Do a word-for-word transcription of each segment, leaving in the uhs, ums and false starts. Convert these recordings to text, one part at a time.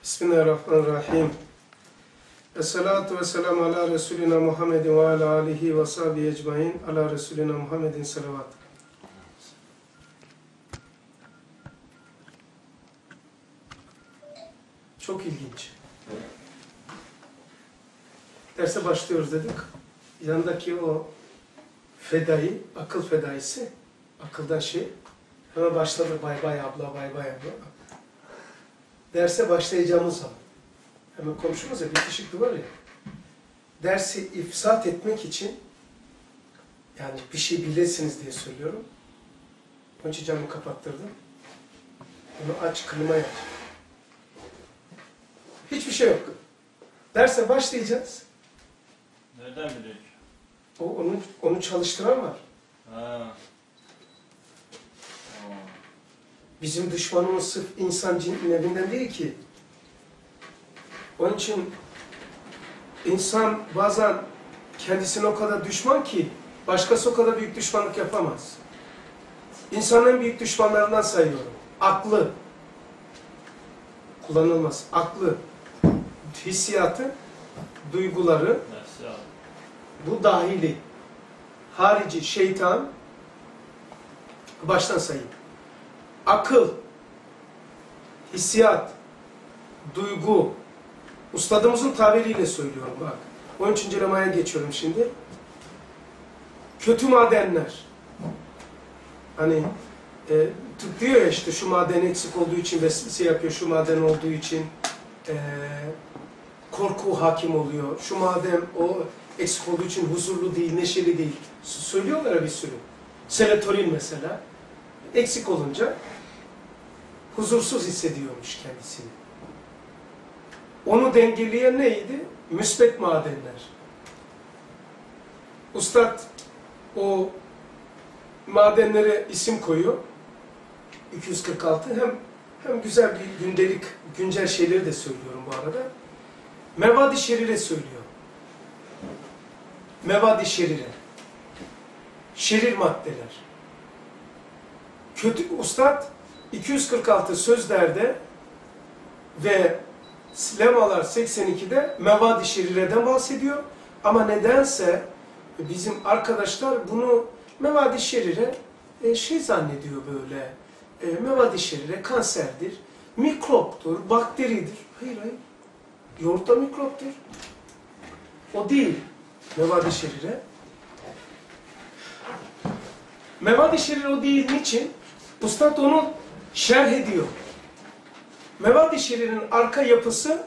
Bismillahirrahmanirrahim. Esselatu vesselamu ala Resulina Muhammedin ve ala alihi ve sahbihi ecmain. Ala Resulina Muhammedin salavat. Çok ilginç. Derse başlıyoruz dedik. Yanındaki o fedai, akıl fedaisi, akıldan şey, hemen başladı bay bay abla, bay bay abla. Derse başlayacağımız zaman, hemen komşumuz ya, bitişikli var ya, dersi ifsat etmek için, yani bir şey bilesiniz diye söylüyorum. Önce camı kapattırdım. Bunu aç, klimayı aç. Hiçbir şey yok. Derse başlayacağız. Nereden biliyor? O, onu, onu çalıştıran var. Ha. Bizim düşmanımız sırf insan cin evinden değil ki. Onun için insan bazen kendisine o kadar düşman ki başkası o kadar büyük düşmanlık yapamaz. İnsanın en büyük düşmanlarından sayıyorum. Aklı. Kullanılmaz. Aklı. Hissiyatı, duyguları, bu dahili. Harici, şeytan, baştan sayayım. Akıl, hissiyat, duygu, ustadımızın tabiriyle söylüyorum bak. on üçüncü lemaya geçiyorum şimdi. Kötü madenler. Hani e, diyor ya işte şu maden eksik olduğu için vesvese yapıyor, şu maden olduğu için e, korku hakim oluyor. Şu maden o eksik olduğu için huzurlu değil, neşeli değil. Söylüyorlar ya bir sürü. Serotonin mesela. Eksik olunca huzursuz hissediyormuş kendisini. Onu dengeleyen neydi? Müsbet madenler. Ustad o madenlere isim koyuyor. iki yüz kırk altı hem hem güzel bir gündelik, güncel şeyleri de söylüyorum bu arada. Mevadi şerire söylüyor. Mevadi şerire. Şerir maddeler. Kötü ustad iki yüz kırk altı sözlerde ve lemalar seksen ikide mevadi şerireden bahsediyor. Ama nedense bizim arkadaşlar bunu mevadi şerire e, şey zannediyor böyle. E, mevadi şerire kanserdir, mikroptur, bakteridir. Hayır hayır. Yoğurtta mikroptur. O değil. Mevadi şerire. Mevadi şerire o değil. Niçin? Ustad onu şerh ediyor. Mevadi şerirenin arka yapısı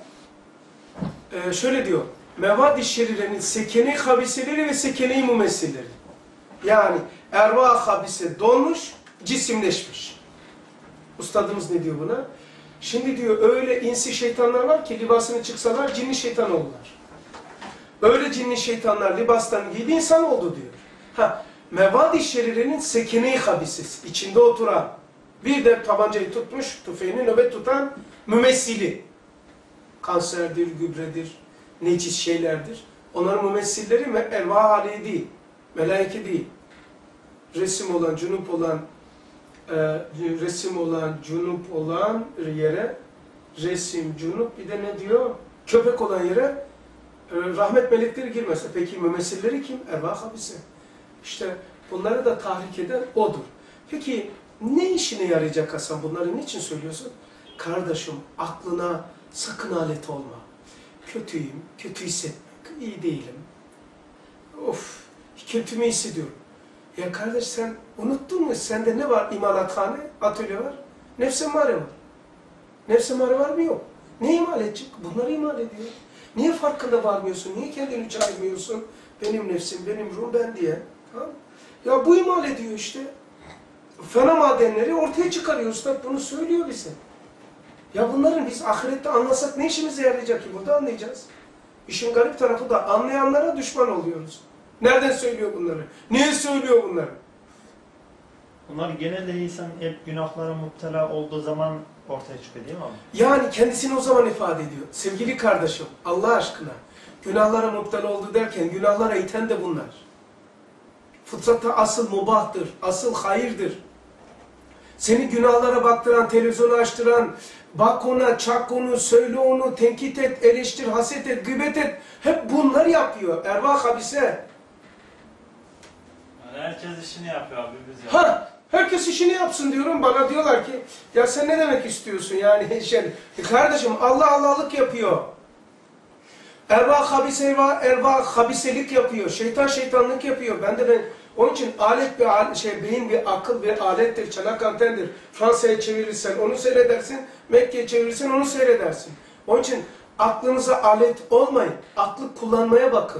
e, şöyle diyor. Mevadi şerirenin sekene-i habiseleri ve sekene-i mumessilleri. Yani erva habise donmuş, cisimleşmiş. Ustadımız ne diyor buna? Şimdi diyor öyle insi şeytanlar var ki libasını çıksalar cinli şeytan olurlar. Öyle cinli şeytanlar libastan giydi insan oldu diyor. Ha, mevadi şerirenin sekene-i habisesi, içinde oturan, bir de tabancayı tutmuş, tüfeğini nöbet tutan mümessili. Kanserdir, gübredir, necis şeylerdir. Onların mümessilleri erva hali değil, melaike değil. Resim olan, cunup olan, e, resim olan, cunup olan yere, resim, cunup, bir de ne diyor? Köpek olan yere e, rahmet melekleri girmez. Peki mümessilleri kim? Erva habise. İşte bunları da tahrik eden odur. Peki ne işine yarayacak Hasan? Bunları niçin söylüyorsun? Kardeşim aklına sakın alet olma. Kötüyüm, kötü hissetmek, iyi değilim. Of, kötü mü hissediyorum? Ya kardeş sen unuttun mu? Sende ne var? İmalathane, atölye var. Nefs-i emare var. Nefs-i emare var mı? Yok. Ne imal edecek? Bunları imal ediyor. Niye farkında varmıyorsun? Niye kendini çaymıyorsun? Benim nefsim, benim ruhum, ben diye. Tamam. Ya bu imal ediyor işte. Fena madenleri ortaya çıkarıyor. Ustad bunu söylüyor bize. Ya bunların biz ahirette anlasak ne işimize yarayacak ki? Burada anlayacağız. İşin garip tarafı da anlayanlara düşman oluyoruz. Nereden söylüyor bunları? Niye söylüyor bunları? Bunlar genelde insan hep günahlara müptela olduğu zaman ortaya çıkıyor değil mi abi? Yani kendisini o zaman ifade ediyor. Sevgili kardeşim, Allah aşkına günahlara müptela oldu derken günahlara iten de bunlar. Fıtratta asıl mubahtır, asıl hayırdır. Seni günahlara baktıran, televizyonu açtıran, Bak ona, çak onu, söyle onu, tenkit et, eleştir, haset et, gıybet et. Hep bunlar yapıyor. Ervah habise. Yani herkes işini yapıyor abi biz yapıyoruz. Ha, herkes işini yapsın diyorum. Bana diyorlar ki, ya sen ne demek istiyorsun yani? Şey, kardeşim Allah Allah'lık yapıyor. Ervah habise, ervah, ervah habiselik yapıyor. Şeytan şeytanlık yapıyor. Ben de ben, onun için alet bir alet, şey, beyin bir akıl bir alettir, çanak antendir. Fransa'ya çevirirsen onu seyredersin, Mekke'ye çevirirsen onu seyredersin. Onun için aklınıza alet olmayın, aklı kullanmaya bakın.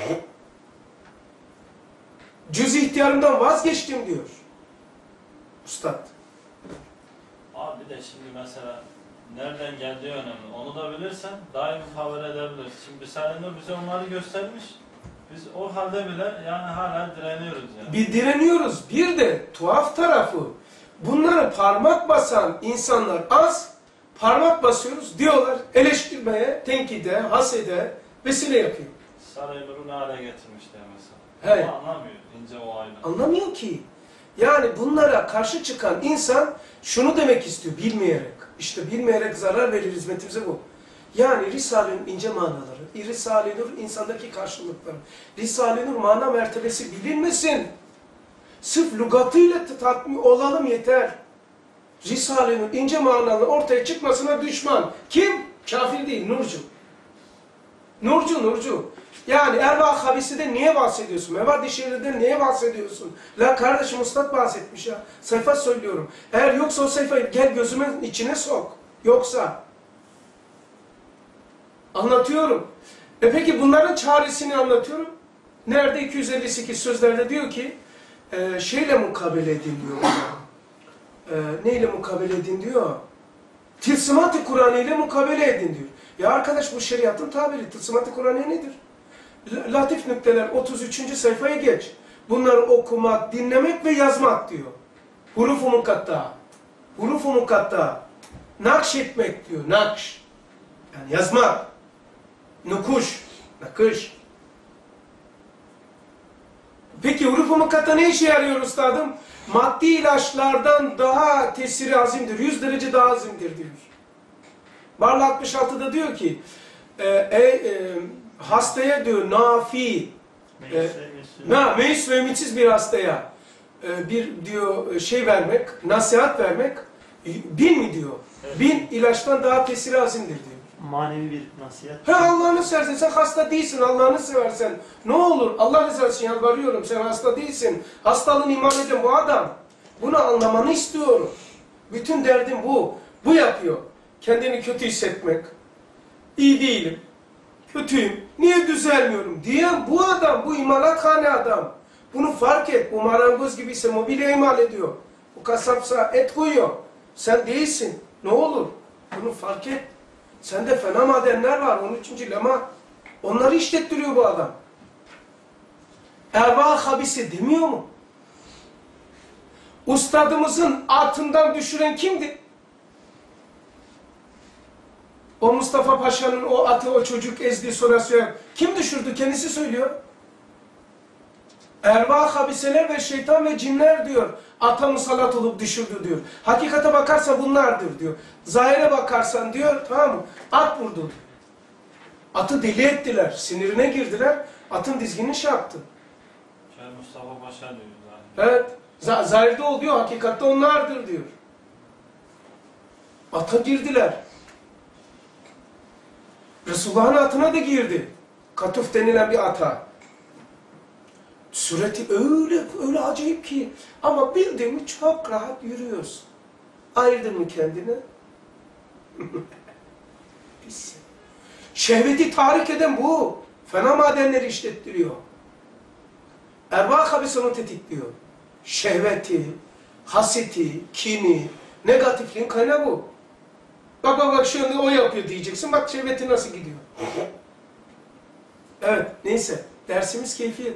Cüz ihtiyarından vazgeçtim diyor Üstad. Abi bir de şimdi mesela nereden geldiği önemli. Onu da bilirsen daim haber edebilirsin. Şimdi Risale-i bize onları göstermiş. Biz o halde bile yani hala direniyoruz yani. Bir direniyoruz. Bir de tuhaf tarafı, bunları parmak basan insanlar az, parmak basıyoruz diyorlar, eleştirmeye, tenkide, hasede vesile yapıyor. Saray Nur'u ne hale getirmiş diye mesela. Evet. Ama anlamıyor ince o ayrı. Anlamıyor ki. Yani bunlara karşı çıkan insan şunu demek istiyor, bilmeyerek. İşte bilmeyerek zarar verir, hizmetimize bu. Yani Risale-i Nur ince manaları, Risale-i Nur insandaki karşılıkları, Risale-i Nur mana mertebesi bilinmesin. Sırf lügatıyla tatmin olalım yeter. Risale-i Nur ince manaları ortaya çıkmasına düşman. Kim? Kafir değil, nurcu. Nurcu, nurcu. Yani ervah habisede niye bahsediyorsun? Mevad-i şeriften niye bahsediyorsun? La kardeşim Üstad bahsetmiş ya. Sayfa söylüyorum. Eğer yoksa o sayfayı gel gözümün içine sok. Yoksa. Anlatıyorum. E peki bunların çaresini anlatıyorum. Nerede? iki yüz elli sekiz sözlerde diyor ki e, şeyle mukabele edin diyor. E, neyle mukabele edin diyor. Tılsımat-ı Kur'an ile mukabele edin diyor. Ya arkadaş bu şeriatın tabiri. Tılsımat-ı Kur'an nedir? Latif nükteler otuz üçüncü sayfaya geç. Bunları okumak, dinlemek ve yazmak diyor. Huruf-u mukatta. Huruf-u mukatta. Nakşetmek diyor. Nakş. Yani yazmak. Nukuş. Nakış. Peki huruf-u mukatta ne işe yarıyor üstadım? Maddi ilaçlardan daha tesiri azimdir. yüz derece daha azimdir diyor. Barla altmış altıda diyor ki e, e, e, hastaya diyor nafi e, na, meis ve ümitsiz bir hastaya e, bir diyor şey vermek, nasihat vermek bin mi diyor? Evet. Bin ilaçtan daha tesiri azimdir diyor. Manevi bir nasihat. Ha Allah'ını seversen sen hasta değilsin, Allah'ını seversen ne olur Allah rızası için yalvarıyorum, sen hasta değilsin. Hastalığını iman eden bu adam. Bunu anlamanı istiyorum. Bütün derdim bu. Bu yapıyor. Kendini kötü hissetmek. İyi değilim. Kötüyüm. Niye düzelmiyorum diyen bu adam, bu imalathane adam. Bunu fark et. Bu marangoz gibiyse mobilya imal ediyor. Bu kasapsa et koyuyor. Sen değilsin. Ne olur? Bunu fark et. Sende fena madenler var. on üçüncü lema. Onları işlettiriyor bu adam. Ervah habisi demiyor mu? Ustadımızın atından düşüren kimdi? O Mustafa Paşa'nın o atı o çocuk ezdi sonra söyler. Kim düşürdü? Kendisi söylüyor. Ervah habiseler ve şeytan ve cinler diyor. Ata musallat olup düşürdü diyor. Hakikate bakarsa bunlardır diyor. Zahire bakarsan diyor tamam mı? At vurdu diyor. Atı deli ettiler. Sinirine girdiler. Atın dizginini şey yaptı. Şey Mustafa Paşa diyor zaten. Evet. Zahirde ol diyor. Hakikatte onlardır diyor. Ata girdiler. Resulullah'ın atına da girdi. Katuf denilen bir ata. Sureti öyle öyle acayip ki. Ama bildiğin mi çok rahat yürüyorsun. Ayırdın mı kendini? Pis. Şehveti tahrik eden bu. Fena madenleri işlettiriyor. Ervah habis onu tetikliyor. Şehveti, haseti, kini, negatifliğin kaynağı bu. Bak bak bak şu anda o yapıyor diyeceksin. Bak şehveti nasıl gidiyor. Evet neyse. Dersimiz keyfiyet.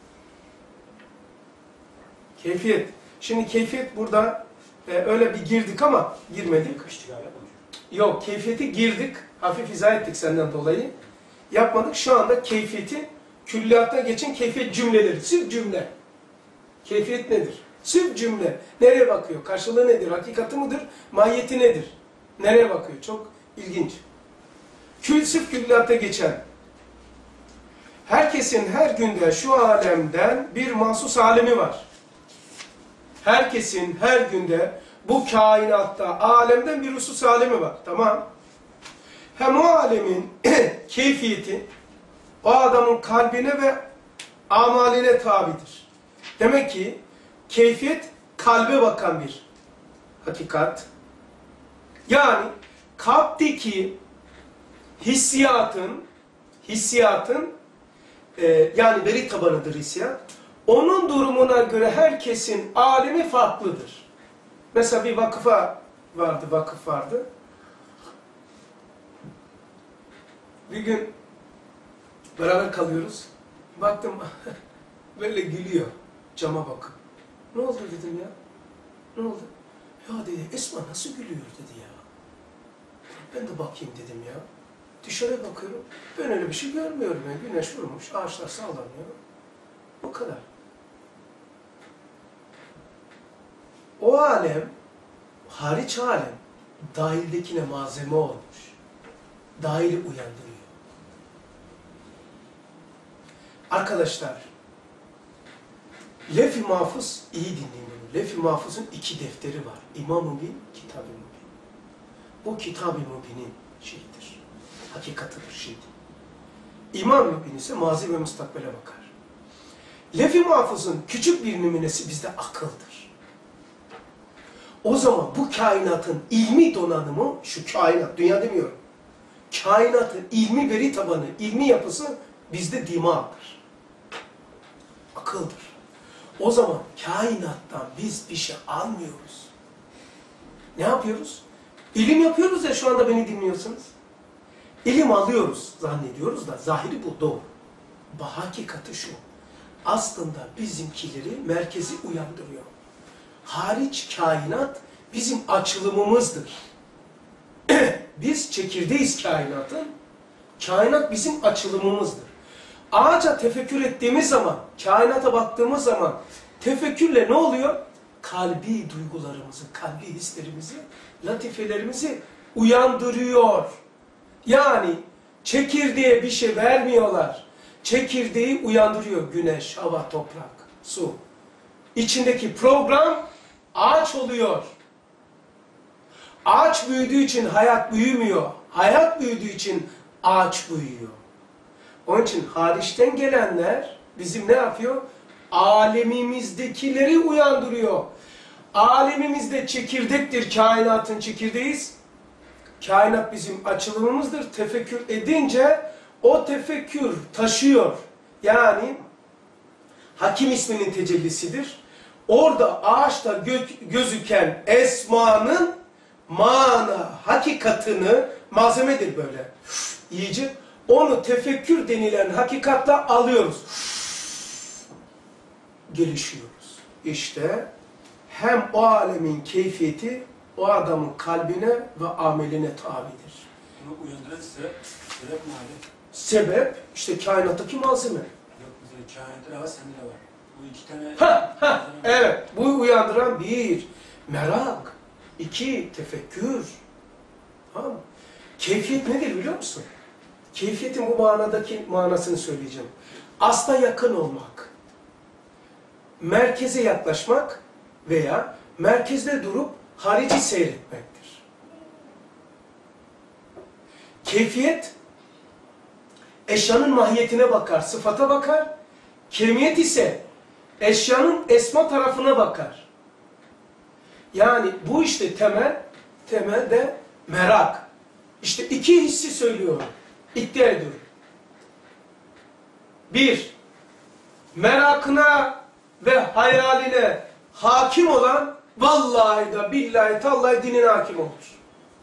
Keyfiyet. Şimdi keyfiyet burada e, öyle bir girdik ama girmedik. Yok keyfiyeti girdik. Hafif izah ettik senden dolayı. Yapmadık. Şu anda keyfiyeti külliyatta geçen keyfiyet cümleleri. Sırf cümle. Keyfiyet nedir? Sırf cümle. Nereye bakıyor? Karşılığı nedir? Hakikati mıdır? Mahiyeti nedir? Nereye bakıyor? Çok ilginç. Külsüf küllatta geçen. Herkesin her günde şu alemden bir mahsus alemi var. Herkesin her günde bu kainatta alemden bir husus alemi var. Tamam. Hem o alemin keyfiyeti o adamın kalbine ve amaline tabidir. Demek ki keyfiyet kalbe bakan bir hakikat. Yani kalpteki hissiyatın hissiyatın e, yani veri tabanıdır hissiyat. Onun durumuna göre herkesin alemi farklıdır. Mesela bir vakıfa vardı, vakıf vardı. Bir gün beraber kalıyoruz. Baktım böyle gülüyor cama bakıp. Ne oldu dedim ya? Ne oldu? Ya dedi Esma nasıl gülüyor dedi ya. Ben de bakayım dedim ya. Dışarı bakıyorum. Ben öyle bir şey görmüyorum. Yani güneş vurmuş, ağaçlar sallanıyor. O kadar. O alem, hariç alem, dahildekine malzeme olmuş. Dahili uyandırıyor. Arkadaşlar, Lef-i Mahfuz, iyi dinleyin bunu. Lef-i Mahfuz'un iki defteri var. İmam-ı Mubin, Kitab-ı Mubin. Bu Kitab-ı Mubin'in şeyidir. Hakikatıdır şeydi. İmam-ı Mubin ise mazi ve müstakbele bakar. Lef-i Mahfuz'un küçük bir nümunesi bizde akıldır. O zaman bu kainatın ilmi donanımı, şu kainat, dünya demiyorum. Kainatın ilmi veri tabanı, ilmi yapısı bizde dimağdır. Akıldır. O zaman kainattan biz bir şey almıyoruz. Ne yapıyoruz? İlim yapıyoruz ya şu anda beni dinliyorsunuz. İlim alıyoruz zannediyoruz da zahiri bu doğru. Bu hakikati şu. Aslında bizimkileri merkezi uyandırıyor. Hariç kainat bizim açılımımızdır. Biz çekirdeğiz kainatın. Kainat bizim açılımımızdır. Ağaca tefekkür ettiğimiz zaman, kainata baktığımız zaman tefekkürle ne oluyor? Kalbi duygularımızı, kalbi hislerimizi, latifelerimizi uyandırıyor. Yani çekirdeğe bir şey vermiyorlar. Çekirdeği uyandırıyor. Güneş, hava, toprak, su. İçindeki program ağaç oluyor. Ağaç büyüdüğü için hayat büyümüyor. Hayat büyüdüğü için ağaç büyüyor. Onun için hariçten gelenler bizim ne yapıyor? Alemimizdekileri uyandırıyor. Alemimizde çekirdektir, kainatın çekirdeğiz. Kainat bizim açılımımızdır. Tefekkür edince o tefekkür taşıyor. Yani Hakim isminin tecellisidir. Orada ağaçta gö gözüken esmanın mana, hakikatını, malzemedir böyle. Yiyici. Onu tefekkür denilen hakikatla alıyoruz. Gelişiyoruz. İşte hem o alemin keyfiyeti o adamın kalbine ve ameline tabidir. Bunu uyandıran sebep, sebep ne abi? Sebep işte kainattaki malzeme. Yok bize kainatta da var, sende de var. Bu iki tane... Ha, ha, evet. Bu uyandıran bir, merak. İki, tefekkür. Tamam mı? Keyfiyet nedir biliyor musun? Keyfiyetin bu manadaki manasını söyleyeceğim. Asla yakın olmak. Merkeze yaklaşmak veya merkezde durup harici seyretmektir. Keyfiyet, eşyanın mahiyetine bakar, sıfata bakar. Kemiyet ise eşyanın esma tarafına bakar. Yani bu işte temel, temelde merak. İşte iki hissi söylüyorum. İddia ediyorum. Bir, merakına ve hayaline hakim olan vallahi da billahi tallahi dinine hakim olur.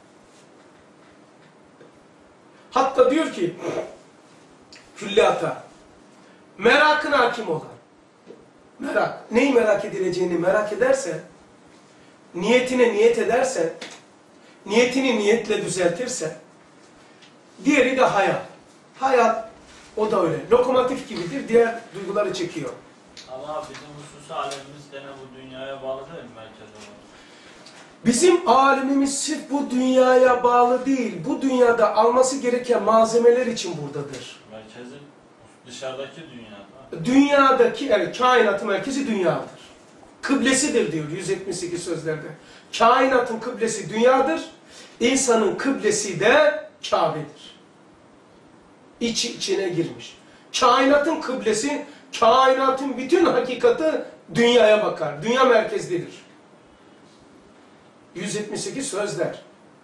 Hatta diyor ki külliyata merakına hakim olan. Merak. Neyi merak edileceğini merak edersen, niyetine niyet edersen, niyetini niyetle düzeltirsen, diğeri de hayal. Hayal, o da öyle. Lokomotif gibidir, diğer duyguları çekiyor. Ama bizim hususi alemimiz gene bu dünyaya bağlı değil mi merkez olarak? Bizim alemimiz sırf bu dünyaya bağlı değil, bu dünyada alması gereken malzemeler için buradadır. Merkezi dışarıdaki dünya. Dünyadaki, evet, kainatın merkezi dünyadır. Kıblesidir diyor yüz yetmiş sekiz sözlerde. Kainatın kıblesi dünyadır, insanın kıblesi de Kabe'dir. İçi içine girmiş. Kainatın kıblesi, kainatın bütün hakikati dünyaya bakar. Dünya merkezlidir. yüz yetmiş sekiz sözler.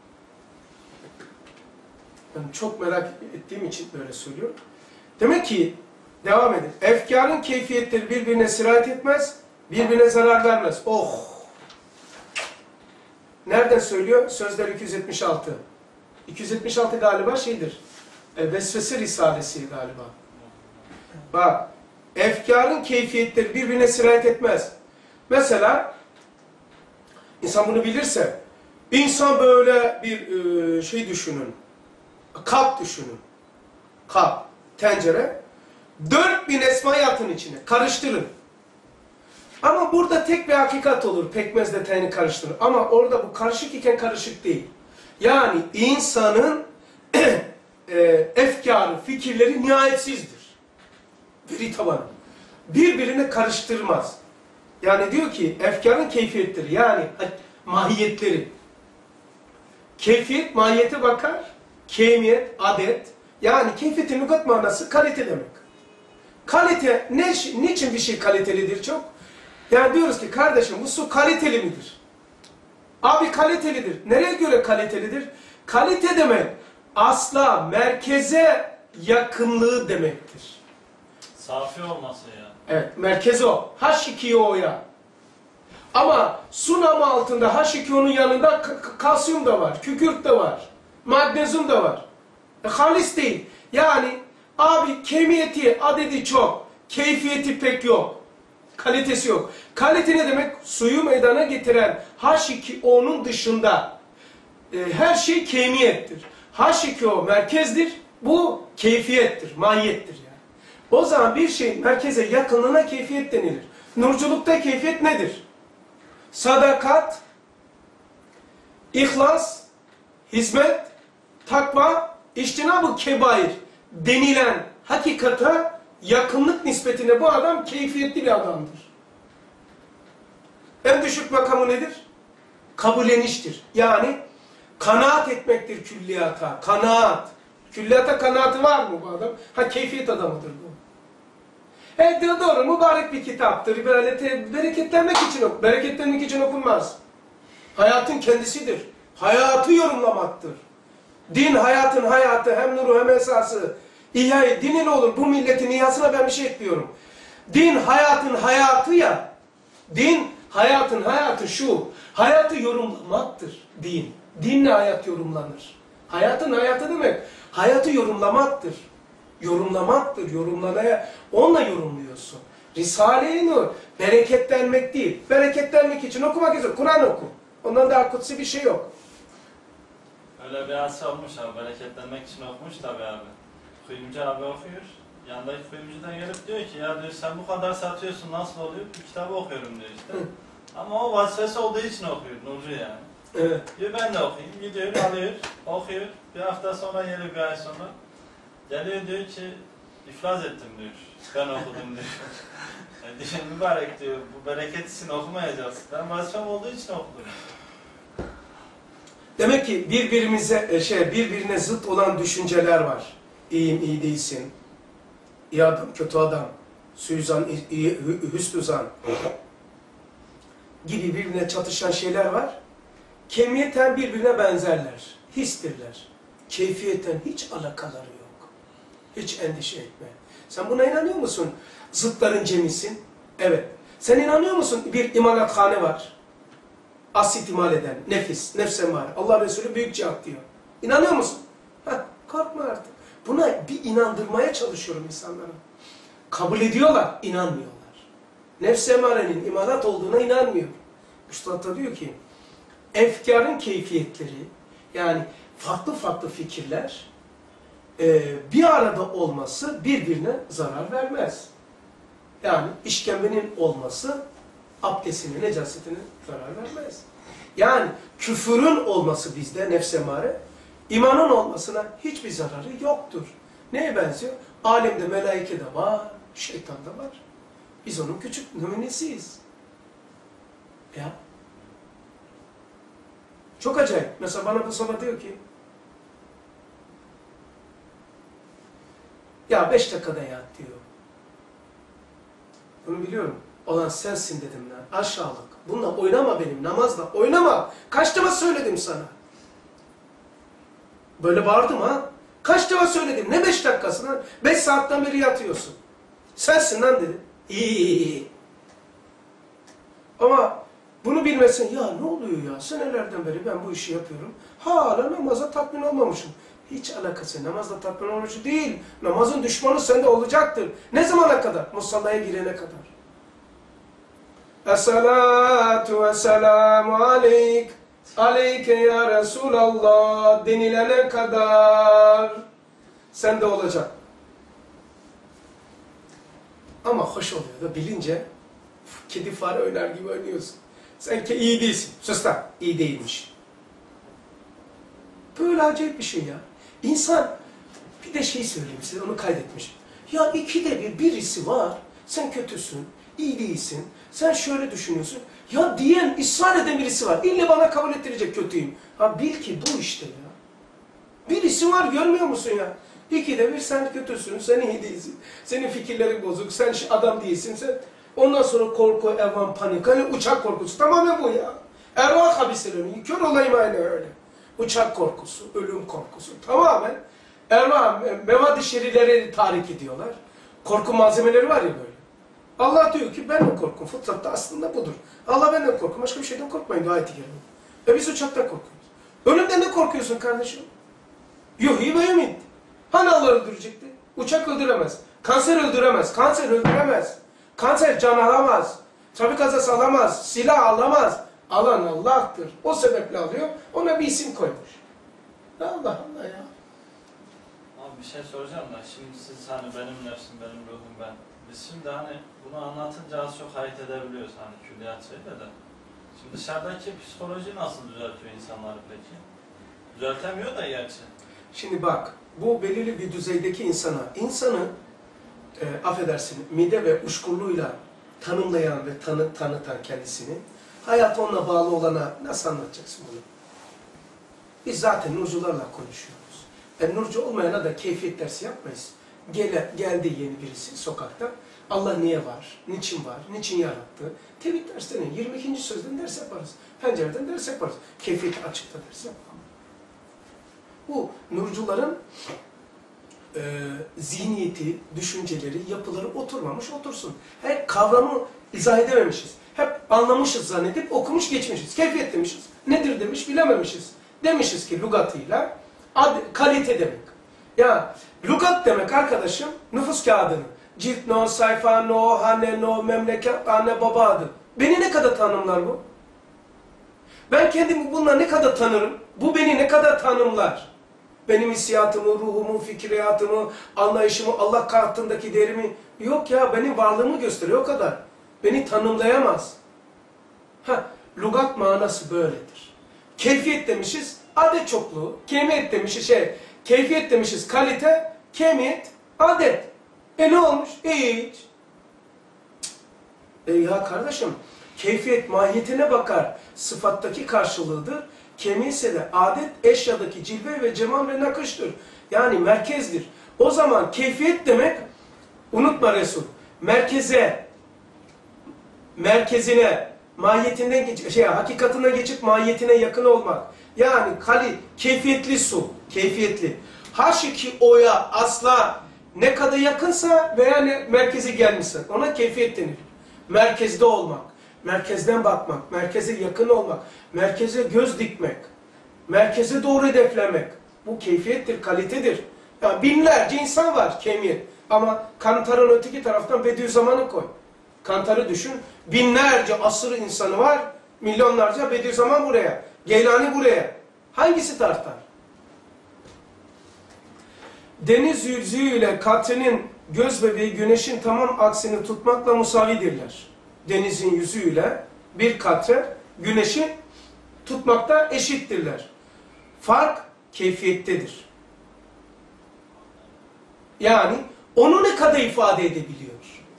Ben çok merak ettiğim için böyle söylüyorum. Demek ki, devam edin. Efkarın keyfiyetleri birbirine sirayet etmez, birbirine zarar vermez. Oh! Nereden söylüyor? Sözler iki yüz yetmiş altı. iki yüz yetmiş altı galiba şeydir. E, Vesvese Risalesi galiba. Bak, efkarın keyfiyetleri birbirine sirayet etmez. Mesela, insan bunu bilirse, insan böyle bir e, şey düşünün, kap düşünün, kap, tencere, dört bin esmayı atın içine, karıştırın. Ama burada tek bir hakikat olur, pekmezle teni karıştırın. Ama orada bu karışık iken karışık değil. Yani insanın e, efkarı, fikirleri nihayetsizdir. Veri tabanı. Birbirini karıştırmaz. Yani diyor ki efkarın keyfiyetleri, yani mahiyetleri. Keyfiyet mahiyete bakar, kemiyet, adet. Yani keyfiyetin lügat manası kalite demek. Kalite, ne, niçin bir şey kalitelidir çok? Yani diyoruz ki kardeşim bu su kaliteli midir? Abi kalitelidir. Nereye göre kalitelidir? Kalite demek asla merkeze yakınlığı demektir. Safi olması ya. Evet, merkezi o. H iki O'ya. Ama su namı altında H iki O'nun yanında kalsiyum da var, kükürt de var, magnezyum da var. E, halis değil. Yani abi kemiyeti, adedi çok, keyfiyeti pek yok. Kalitesi yok. Kalite ne demek? Suyu meydana getiren H iki O'nun dışında e, her şey kemiyettir. H iki O merkezdir, bu keyfiyettir, mahiyettir yani. O zaman bir şeyin merkeze yakınlığına keyfiyet denilir. Nurculukta keyfiyet nedir? Sadakat, ihlas, hizmet, takva, içtinab-ı kebair denilen hakikata yakınlık nispetine bu adam keyfiyetli bir adamdır. En düşük makamı nedir? Kabulleniştir. Yani kanaat etmektir külliyata. Kanaat. Külliyata kanaatı var mı bu adam? Ha keyfiyet adamıdır bu. Evet doğru, mübarek bir kitaptır. Böyle bereketlenmek için okunmaz. Bereketlenmek için okunmaz. Hayatın kendisidir. Hayatı yorumlamaktır. Din hayatın hayatı, hem nuru hem esası. İhya, dinin olur. Bu milletin ihyasına ben bir şey ekliyorum. Din hayatın hayatı ya. Din hayatın hayatı şu. Hayatı yorumlamaktır din. Dinle hayat yorumlanır. Hayatın hayatı demek. Hayatı yorumlamaktır. Yorumlamaktır. Yorumlamaya, onunla yorumluyorsun. Risale-i Nur bereketlenmek değil. Bereketlenmek için okumak için Kur'an oku. Ondan daha kutsi bir şey yok. Öyle bir hadise olmuş abi, bereketlenmek için okumuş tabi abi. Kuyumcu abi okuyor. Yandaki kuyumcu da gelip diyor ki ya diyor sen bu kadar satıyorsun nasıl oluyor? Bir kitabı okuyorum diyor işte. Hı. Ama o vazifesi olduğu için okuyor, Nurcu yani. Evet. Diyor ben de okuyayım. Gidiyor, alıyor, okuyor. Bir hafta sonra geliyor, bir ay sonra. Geliyor diyor ki iflas ettim diyor. Ben okudum diyor. Yani diyor mübarek diyor, bu bereket için okumayacaksın. Ben vazifem olduğu için okudum. Demek ki birbirimize şey birbirine zıt olan düşünceler var. İyiyim, iyi değilsin. İyi adam, kötü adam. Suizan, iyi, hüsnü zan. Gibi birbirine çatışan şeyler var. Kemiyeten birbirine benzerler. Histirler. Keyfiyeten hiç alakaları yok. Hiç endişe etme. Sen buna inanıyor musun? Zıtların cemisin. Evet. Sen inanıyor musun? Bir imalathane var. Asit imal eden, nefis, nefs emmare. Allah Resulü büyük cihat diyor. İnanıyor musun? Heh, korkma artık. Buna bir inandırmaya çalışıyorum insanlara. Kabul ediyorlar, inanmıyorlar. Nefs emmarenin imalat olduğuna inanmıyor. Üstad da diyor ki, efkarın keyfiyetleri, yani farklı farklı fikirler, e, bir arada olması birbirine zarar vermez. Yani işkembenin olması abdestine, necasetine zarar vermez. Yani küfürün olması bizde nefs emare, imanın olmasına hiçbir zararı yoktur. Neye benziyor? Alemde melaike de var, şeytan da var. Biz onun küçük numunesiyiz. Ya. Çok acayip. Mesela bana bu sabah diyor ki, ya beş dakikada yat diyor. Bunu biliyorum. Olan sensin dedim lan. Aşağılık. Bununla oynama benim. Namazla oynama. Kaç defa söyledim sana. Böyle bağırdım ha. Kaç defa söyledim. Ne beş dakikası lan? Beş saatten beri yatıyorsun. Sensin lan dedi. İyi iyi iyi. Ama bunu bilmesin. Ya ne oluyor ya? Senelerden beri ben bu işi yapıyorum. Hala namaza tatmin olmamışım. Hiç alakası. Namazla tatmin olmuş değil. Namazın düşmanı sende olacaktır. Ne zamana kadar? Musallaya girene kadar. Es-salatu ve-selamu aleyk. Aleyke ya Resulallah denilene kadar sende olacak. Ama hoş oluyor da bilince kedi fare oynar gibi oynuyorsun. Sen ki iyi değilsin. Sus lan. İyi değilmiş. Böyle acayip bir şey ya. İnsan, bir de şey söyleyeyim size, onu kaydetmiş. Ya ikide bir birisi var, sen kötüsün, iyi değilsin, sen şöyle düşünüyorsun. Ya diyen, ısrar eden birisi var. İlle bana kabul ettirecek kötüyüm. Ha bil ki bu işte ya. Birisi var, görmüyor musun ya? İkide bir sen kötüsün, sen iyi değilsin. Senin fikirlerin bozuk, sen adam değilsin. Sen... Ondan sonra korku, evan, panik, hani uçak korkusu. Tamamen bu ya. Ervah habiseleri, kör olayım aynı öyle. Uçak korkusu, ölüm korkusu. Tamamen ervah, mevad-ı şerileri tahrik ediyorlar. Korku malzemeleri var ya böyle. Allah diyor ki ben de korkum. Fıtratta aslında budur. Allah benden korkum. Başka bir şeyden korkmayın. Dua eti gelin. Ve biz uçaktan korkuyoruz. Ölümden ne korkuyorsun kardeşim? Yuhyi ve yumit. Hani Allah öldürecekti? Uçak öldüremez. Kanser öldüremez. Kanser öldüremez. Kanser can alamaz. Trafik kazası alamaz. Silah alamaz. Alan Allah'tır. O sebeple alıyor. Ona bir isim koymuş. Allah Allah ya. Abi bir şey soracağım da şimdi siz hani benim nefsim, benim ruhum ben. Biz şimdi hani bunu anlatınca az çok hayret edebiliyoruz hani külliyat şeyde de. Şimdi dışarıdaki psikoloji nasıl düzeltiyor insanları peki? Düzeltemiyor da gerçi. Şimdi bak, bu belirli bir düzeydeki insana, insanı e, affedersin, mide ve uşkurluğuyla tanımlayan ve tanı, tanıtan kendisini, hayat onunla bağlı olana nasıl anlatacaksın bunu? Biz zaten nurcularla konuşuyoruz. E, nurcu olmayana da keyfiyet dersi yapmayız. Gel, geldi yeni birisi sokakta. Allah niye var? Niçin var? Niçin yarattı? Tevhid derslerinin yirmi ikinci sözden ders yaparız. Pencereden ders yaparız. Keyfiyeti açıkta ders yaparız. Bu nurcuların e, zihniyeti, düşünceleri, yapıları oturmamış otursun. Hep kavramı izah edememişiz. Hep anlamışız zannedip okumuş geçmişiz. Keyfiyet demişiz. Nedir demiş bilememişiz. Demişiz ki lügatıyla ad, kalite demek. Ya lügat demek arkadaşım nüfus kağıdını. Cilt no, sayfa no, hane no, memleket anne baba adı. Beni ne kadar tanımlar bu? Ben kendimi bununla ne kadar tanırım? Bu beni ne kadar tanımlar? Benim hissiyatımı, ruhumu, fikriyatımı, anlayışımı, Allah katındaki değerimi yok ya benim varlığımı gösteriyor o kadar. Beni tanımlayamaz. Ha, lügat manası böyledir. Keyfiyet demişiz, adet çokluğu. Kemiyet demişiz şey, keyfiyet demişiz kalite, kemiyet, adet. E ne olmuş? Hiç. E ya kardeşim, keyfiyet mahiyetine bakar, sıfattaki karşılığıdır. Kemiyet ise de adet eşyadaki cilve ve cemal ve nakıştır. Yani merkezdir. O zaman keyfiyet demek, unutma Resul, merkeze, merkezine, mahiyetinden geç, şey, hakikatinden geçip mahiyetine yakın olmak. Yani kali, keyfiyetli su, keyfiyetli. Haşiki oya, asla ne kadar yakınsa veya ne, merkeze gelmişsin. Ona keyfiyet denir. Merkezde olmak, merkezden bakmak, merkeze yakın olmak, merkeze göz dikmek, merkeze doğru hedeflemek. Bu keyfiyettir, kalitedir. Yani binlerce insan var kemiyet. Ama Kantar'ın öteki taraftan Bediüzzaman'ı koy. Kantar'ı düşün. Binlerce asır insanı var. Milyonlarca Bediüzzaman buraya. Geylani buraya. Hangisi tartar? Deniz yüzüğüyle katrenin göz bebeği güneşin tamam aksini tutmakla musavidirler. denizin yüzüyle bir katre güneşi tutmakta eşittirler. Fark keyfiyettedir. Yani onu ne kadar ifade edebiliyor?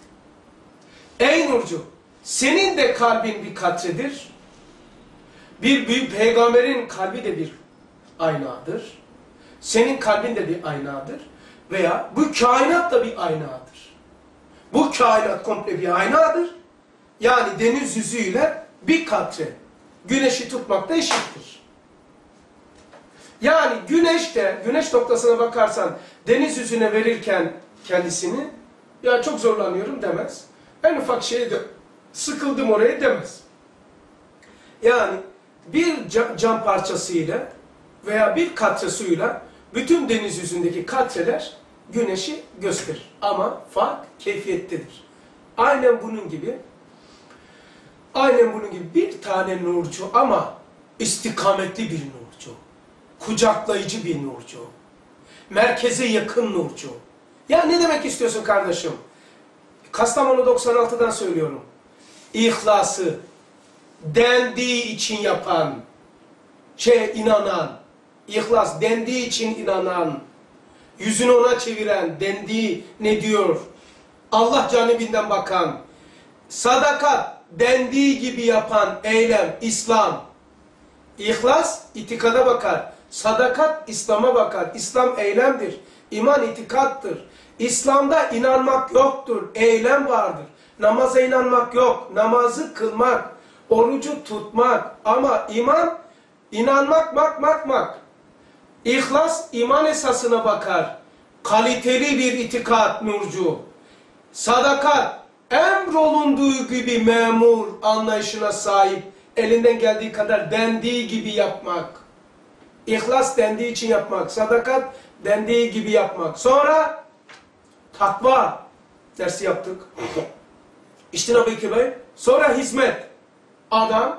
Ey Nurcu, senin de kalbin bir katredir. Bir büyük peygamberin kalbi de bir aynadır. Senin kalbin de bir aynadır. Veya bu kainat da bir aynadır. Bu kainat komple bir aynadır. Yani deniz yüzüyle bir katre güneşi tutmakta eşittir. Yani güneş de, güneş noktasına bakarsan deniz yüzüne verirken kendisini, ya çok zorlanıyorum demez. En ufak şeye de sıkıldım oraya demez. Yani bir cam parçasıyla veya bir katre suyla bütün deniz yüzündeki katreler güneşi gösterir. Ama fark keyfiyettedir. Aynen bunun gibi, aynen bunun gibi bir tane nurcu ama istikametli bir nurcu. Kucaklayıcı bir nurcu. Merkeze yakın nurcu. Ya ne demek istiyorsun kardeşim? Kastamonu doksan altıdan söylüyorum. İhlası dendiği için yapan, şey inanan, ihlas dendiği için inanan, yüzünü ona çeviren, dendiği ne diyor? Allah canibinden bakan, sadakat dendiği gibi yapan eylem, İslam. İhlas itikada bakar. Sadakat İslam'a bakar. İslam eylemdir. İman itikattır. İslam'da inanmak yoktur. Eylem vardır. Namaza inanmak yok. Namazı kılmak, orucu tutmak. Ama iman, inanmak, mak, mak, mak. İhlas iman esasına bakar. Kaliteli bir itikat nurcu. Sadakat emrolunduğu gibi memur anlayışına sahip. Elinden geldiği kadar dendiği gibi yapmak. İhlas dendiği için yapmak. Sadakat dendiği gibi yapmak. Sonra takva dersi yaptık. İçtinab-ı kibir. Sonra hizmet. Adam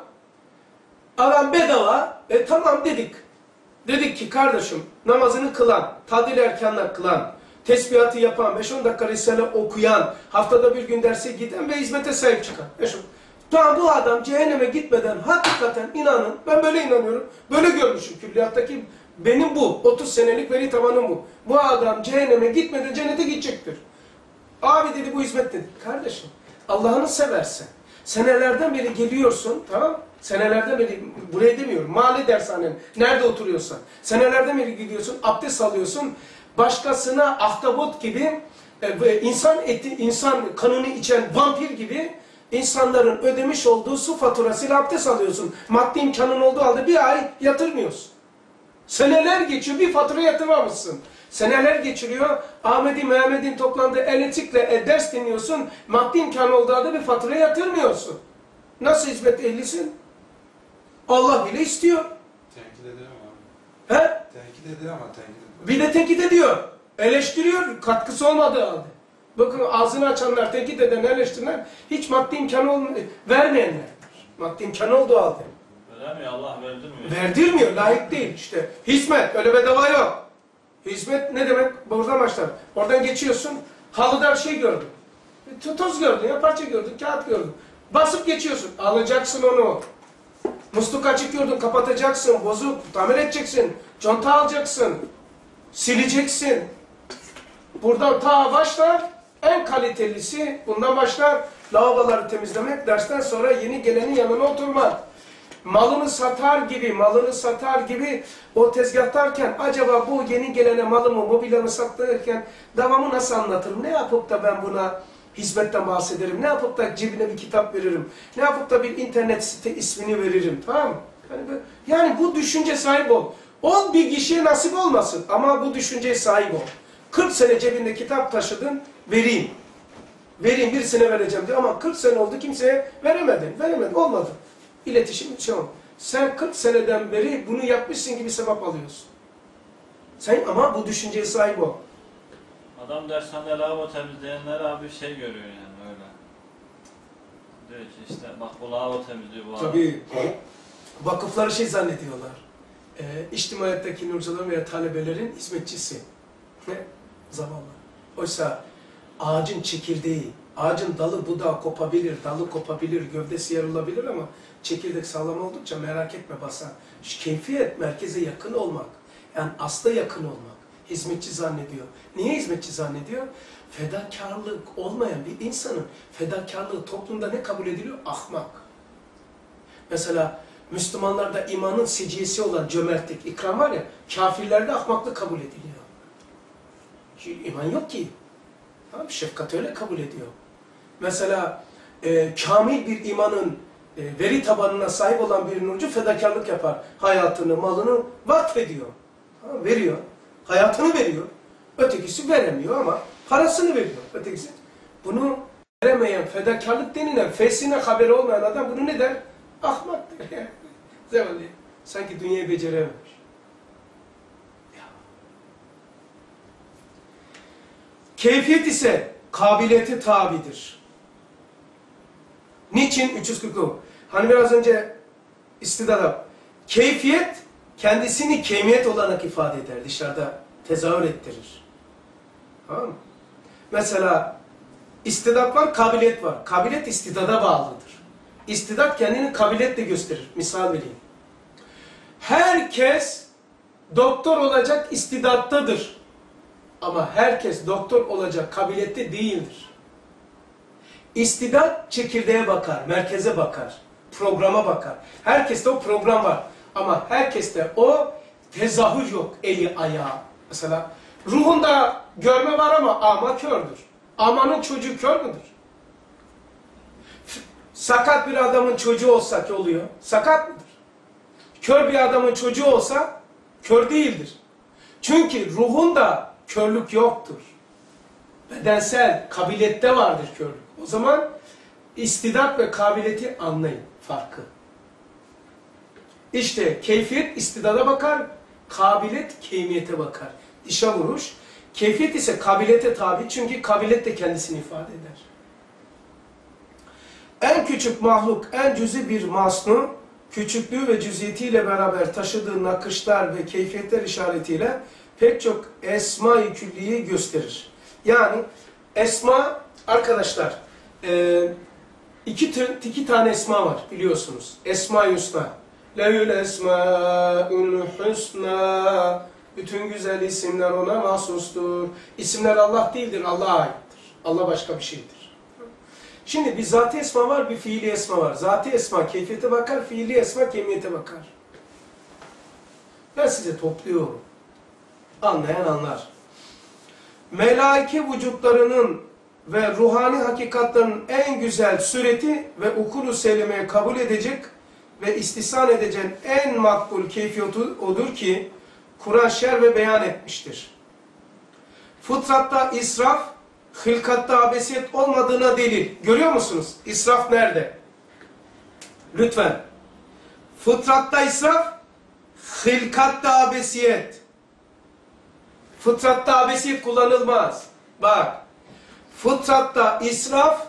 adam bedava. E tamam dedik. Dedik ki kardeşim namazını kılan, tadil erkanla kılan, tesbihatı yapan, beş on dakika Risale okuyan, haftada bir gün derse giden ve hizmete sahip çıkan. Tamam bu adam cehenneme gitmeden hakikaten inanın, ben böyle inanıyorum, böyle görmüşüm külliyattaki benim bu, otuz senelik veri tabanım bu. Bu adam cehenneme gitmeden cennete gidecektir. Abi dedi bu hizmet dedi. Kardeşim Allah'ını seversen, senelerden beri geliyorsun, tamam senelerden beri, buraya demiyorum, mahalle dershanen, nerede oturuyorsan, senelerden beri gidiyorsun, abdest alıyorsun, başkasına ahtapot gibi, e, insan eti, insan kanını içen vampir gibi, insanların ödemiş olduğu su faturasıyla abdest alıyorsun. Maddi imkanın olduğu halde bir ay yatırmıyorsun. Seneler geçiyor, bir fatura yatırmamışsın. Seneler geçiriyor, Ahmet'in, Mehmet'in toplandığı elektrikle e, ders dinliyorsun, maddi imkanı olduğu halde bir fatura yatırmıyorsun. Nasıl hizmet ehlisin? Allah bile istiyor. Tenkit ediyor ama. He? Tenkit ediyor ama tenkit ediyor. Bir de tenkit ediyor. Eleştiriyor, katkısı olmadığı halde. Bakın ağzını açanlar, tenkit eden, eleştirenler hiç maddi imkanı vermeyenler. Maddi imkanı olduğu halde. Veremiyor, Allah verdirmiyor. Verdirmiyor, layık değil işte. Hizmet, öyle bedava yok. Hizmet ne demek? Buradan başlar. Oradan geçiyorsun, halıda şey gördün. Toz gördün, ya parça gördün, kağıt gördün. Basıp geçiyorsun, alacaksın onu. Musluk açık gördün, kapatacaksın, bozuk, tamir edeceksin. Conta alacaksın, sileceksin. Buradan ta başlar, en kalitelisi bundan başlar. Lavaboları temizlemek, dersten sonra yeni gelenin yanına oturmak. Malını satar gibi, malını satar gibi o tezgahtarken acaba bu yeni gelene malımı, mobilyamı satırken davamı nasıl anlatırım? Ne yapıp da ben buna hizmetten bahsederim? Ne yapıp da cebine bir kitap veririm? Ne yapıp da bir internet site ismini veririm? Tamam mı? Yani, yani bu düşünce sahip ol. Ol bir kişiye nasip olmasın ama bu düşünceye sahip ol. kırk sene cebinde kitap taşıdın, vereyim. Vereyim, birisine vereceğim diyor ama kırk sene oldu kimseye veremedin. Veremedin, olmadı. İletişim şey olmadı. Sen kırk seneden beri bunu yapmışsın gibi sevap alıyorsun. Sen ama bu düşünceye sahip ol. Adam dershanede lavabo temizleyenler abi şey görüyor yani öyle. Diyor ki işte bak bu lavabo temizliyor bu adam. Tabii. Vakıfları şey zannediyorlar. E, içtimaiyattaki nurcuların veya talebelerin hizmetçisi. Ne? Zavallı. Oysa ağacın çekirdeği, Ağacın dalı budağı kopabilir, dalı kopabilir, gövdesi yarılabilir ama çekirdek sağlam oldukça merak etme basar. Şu keyfiyet merkeze yakın olmak. Yani asla yakın olmak. Hizmetçi zannediyor. Niye hizmetçi zannediyor? Fedakarlık olmayan bir insanın fedakarlığı toplumda ne kabul ediliyor? Ahmak. Mesela Müslümanlarda imanın seciyesi olan cömertlik, ikram var ya, kafirlerde ahmaklık kabul ediliyor. Çünkü iman yok ki. Tamam, şefkat öyle kabul ediyor. Mesela e, kamil bir imanın e, veri tabanına sahip olan bir nurcu fedakarlık yapar. Hayatını, malını vakfediyor. Tamam, veriyor. Hayatını veriyor. Ötekisi veremiyor ama parasını veriyor. Ötekisi. Bunu veremeyen, fedakarlık denilen, fesine haberi olmayan adam bunu ne der? Ahmaktır yani. Zavallı. Sanki dünyayı becerememiş. Ya. Keyfiyet ise kabiliyete tabidir. Niçin? üç yüz kırk. Hani biraz önce istidada. Keyfiyet kendisini kemiyet olarak ifade eder. Dışarıda tezahür ettirir. Tamam mı? Mesela istidat var, kabiliyet var. Kabiliyet istidada bağlıdır. İstidat kendini kabiliyetle gösterir. Misal vereyim. Herkes doktor olacak istidattadır. Ama herkes doktor olacak kabiliyette değildir. İstidat çekirdeğe bakar, merkeze bakar, programa bakar. Herkeste o program var. Ama herkeste o tezahür yok, eli ayağı. Mesela ruhunda görme var ama ama kördür. Amanın çocuğu kör müdür? Sakat bir adamın çocuğu olsa ki oluyor, sakat mıdır? Kör bir adamın çocuğu olsa kör değildir. Çünkü ruhunda körlük yoktur. Bedensel, kabiliyette vardır körlük. O zaman istidat ve kabiliyeti anlayın, farkı. İşte keyfiyet istidada bakar, kabiliyet kemiyete bakar. Dışa vuruş. Keyfiyet ise kabiliyete tabi çünkü kabiliyet de kendisini ifade eder. En küçük mahluk, en cüzi bir masnu, küçüklüğü ve cüziyetiyle beraber taşıdığı nakışlar ve keyfiyetler işaretiyle pek çok esma-i külliyi gösterir. Yani esma, arkadaşlar, e, iki, iki tane esma var biliyorsunuz. Esma-i Hüsna. Lehül esmâ'ül hüsnâ. Bütün güzel isimler ona mahsustur. İsimler Allah değildir, Allah'a aittir. Allah başka bir şeydir. Şimdi bir zat-ı esma var, bir fiili esma var. Zat-ı esma keyfiyete bakar, fiili esma kemiyete bakar. Ben size topluyorum. Anlayan anlar. Melaike vücutlarının ve ruhani hakikatların en güzel sureti ve ukulu selimeye kabul edecek ve istihsan edeceğin en makbul keyfiyeti odur ki Kur'an şer ve beyan etmiştir. Fıtratta israf, hılkatta abesiyet olmadığına delil. Görüyor musunuz? İsraf nerede? Lütfen. Fıtratta israf, hılkatta abesiyet. Fıtratta abesiyet kullanılmaz. Bak. Fıtratta israf,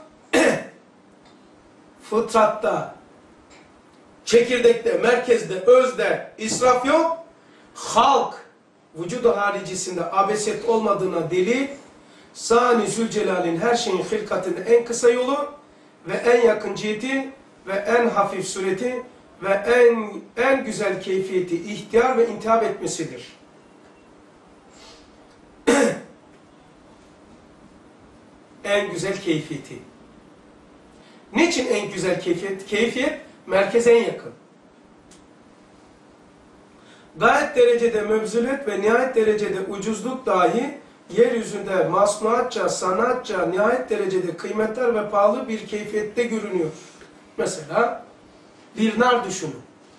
fıtratta, çekirdekte, merkezde, özde israf yok. Halk, vücudu haricisinde abesiyet olmadığına delil, Sani Zülcelal'in her şeyin hılkatının en kısa yolu ve en yakın ciheti ve en hafif sureti ve en en güzel keyfiyeti ihtiyar ve intihap etmesidir. En güzel keyfiyeti. Niçin en güzel keyfiyet? Keyfiyet merkeze en yakın. Gayet derecede mevzulet ve nihayet derecede ucuzluk dahi yeryüzünde masnuatça, sanatça, nihayet derecede kıymetler ve pahalı bir keyfiyette görünüyor. Mesela bir nar düşünün.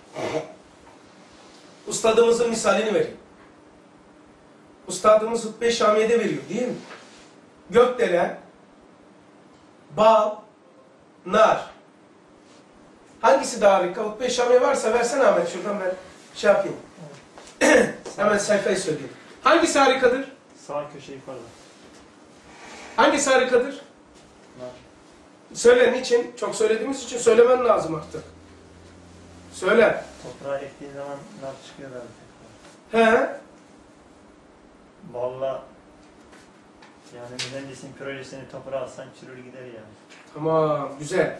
Ustadımızın misalini vereyim. Ustadımız Hutbe-i Şamiye'de veriyor değil mi? Gökdelen, bal, nar. Hangisi daha harika? Hutbe-i Şamiye varsa versene Ahmet şuradan ben şey yapayım. Hemen sayfayı söyleyeyim. Hangisi harikadır? Sağ köşe yukarıda. Hangisi harikadır? Nar. Söyle niçin? Çok söylediğimiz için söylemen lazım artık. Söyle. Toprağa ektiğin zaman nar çıkıyor abi tekrar. He? Balla Yani mühendisin projesini toprağa atsan çürür gider yani. Tamam, güzel.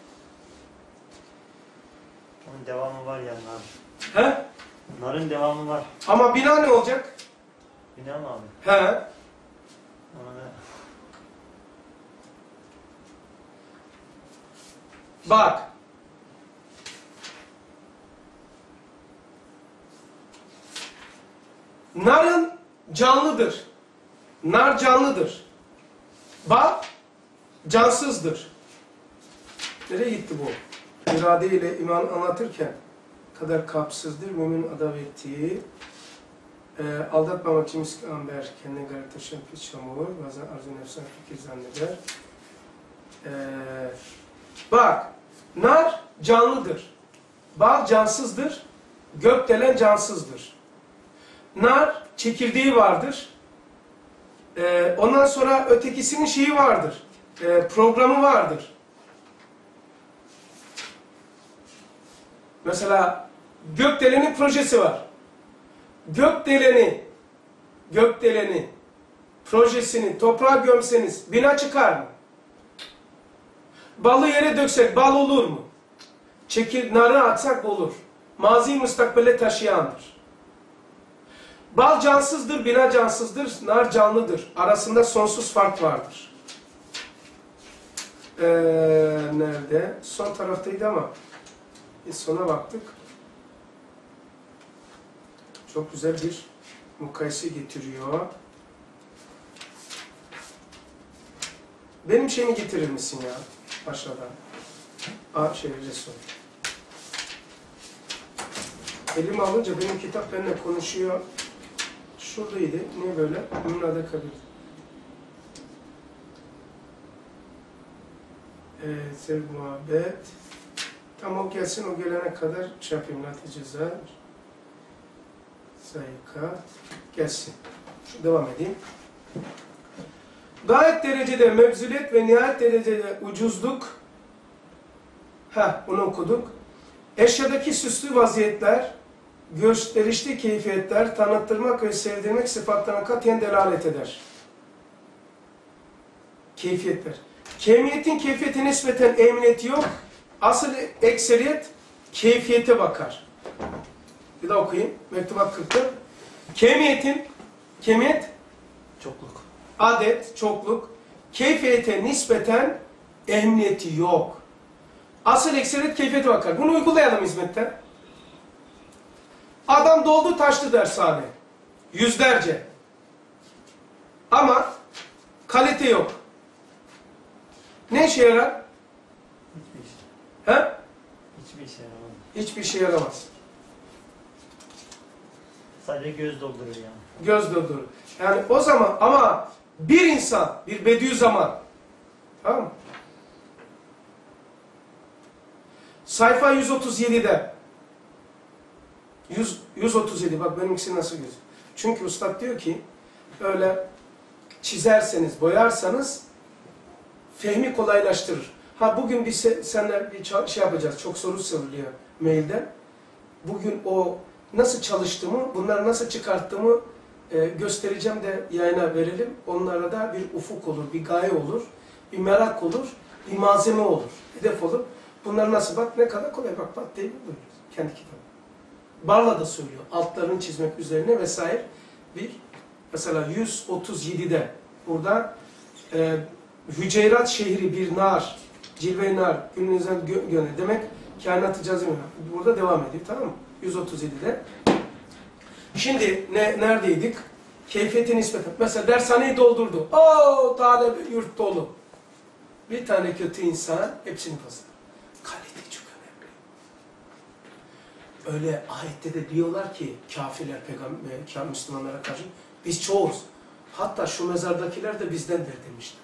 Onun devamı var yani abi. He? Bunların devamı var. Ama bina ne olacak? Bina mı abi? He? Ona da... Bak. Narın canlıdır. Nar canlıdır. Bal cansızdır. Nereye gitti bu? İrade ile iman anlatırken kadar kapsızdır mümin adav ettiği e, aldatmamak için miskamber kendine gayret taşıyan pis çamur bazen arzu nefsan fikir zanneder. E, bak nar canlıdır. Bal cansızdır. Gökdelen cansızdır. Nar çekirdeği vardır. Ee, ondan sonra ötekisinin şeyi vardır. Ee, programı vardır. Mesela gökdelenin projesi var. Gökdeleni gökdeleni projesini toprağa gömseniz bina çıkar mı? Balı yere döksek bal olur mu? Çekir, narı atsak olur. Mazi müstakbele taşıyandır. Bal cansızdır, bina cansızdır, nar canlıdır. Arasında sonsuz fark vardır. Ee, nerede? Son taraftaydı ama biz sona baktık. Çok güzel bir mukayese getiriyor. Benim şeyimi getirir misin ya? Aşağıdan. Aa, şey, Resul. Elimi alınca benim kitap benimle konuşuyor. Şuradaydı. Niye böyle? Bununla da kabul. Evet, sevgi muhabbet. Tam o gelsin, o gelene kadar şey yapayım. Neticezar. Sayıka. Gelsin. Şu devam edeyim. Gayet derecede mevzulet ve nihayet derecede ucuzluk. Ha, bunu okuduk. Eşyadaki süslü vaziyetler, gösterişli keyfiyetler, tanıttırmak ve sevdirmek sıfatlarına katiyen delalet eder. Keyfiyetler. Kemiyetin keyfiyete nispeten emniyeti yok. Asıl ekseriyet keyfiyete bakar. Bir daha okuyayım. Mektubat kırkta. Kemiyetin, kemiyet, Çokluk. adet, çokluk, keyfiyete nispeten emniyeti yok. Asıl ekseriyet keyfiyete bakar. Bunu uygulayalım hizmette. Adam doldu taştı dershane. Yüzlerce. Ama kalite yok. Ne işe yarar? Hiçbir şey. He? Hiçbir şey yaramaz. Hiçbir işe yaramaz. Sadece göz doldurur yani. Göz doldurur. Yani o zaman ama bir insan, bir Bediüzzaman, tamam mı? Sayfa yüz otuz yedi'de yüz, yüz otuz yedi, bak benimkisi nasıl gözüküyor. Çünkü Üstad diyor ki öyle çizerseniz, boyarsanız fehmi kolaylaştırır. Ha bugün biz seninle bir şey yapacağız. Çok soru soruluyor mailden. Bugün o nasıl çalıştığımı, bunları nasıl çıkarttığımı e, göstereceğim de yayına verelim. Onlara da bir ufuk olur, bir gaye olur, bir merak olur, bir malzeme olur, hedef olur. Bunlar nasıl? Bak ne kadar kolay. Bak bak değil mi? Buyuruyoruz. Kendi kitabı. Barla da söylüyor. Altlarını çizmek üzerine vesaire. Bir, mesela yüz otuz yedi'de burada e, Hüceyrat şehri bir nar, cilve-i nar, gününüzden gö gönül. Demek kainatı cazim. Burada devam ediyor. Tamam mı? yüz otuz yedi'de. Şimdi ne, neredeydik? Keyfiyeti nispeten. Mesela dershaneyi doldurdu. Oo, talebe yurt dolu. Bir tane kötü insan hepsini basar. Kalite çok önemli. Öyle ayette de diyorlar ki kafirler, peygamber, Müslümanlara karşı biz çoğuz. Hatta şu mezardakiler de bizdendir demişler.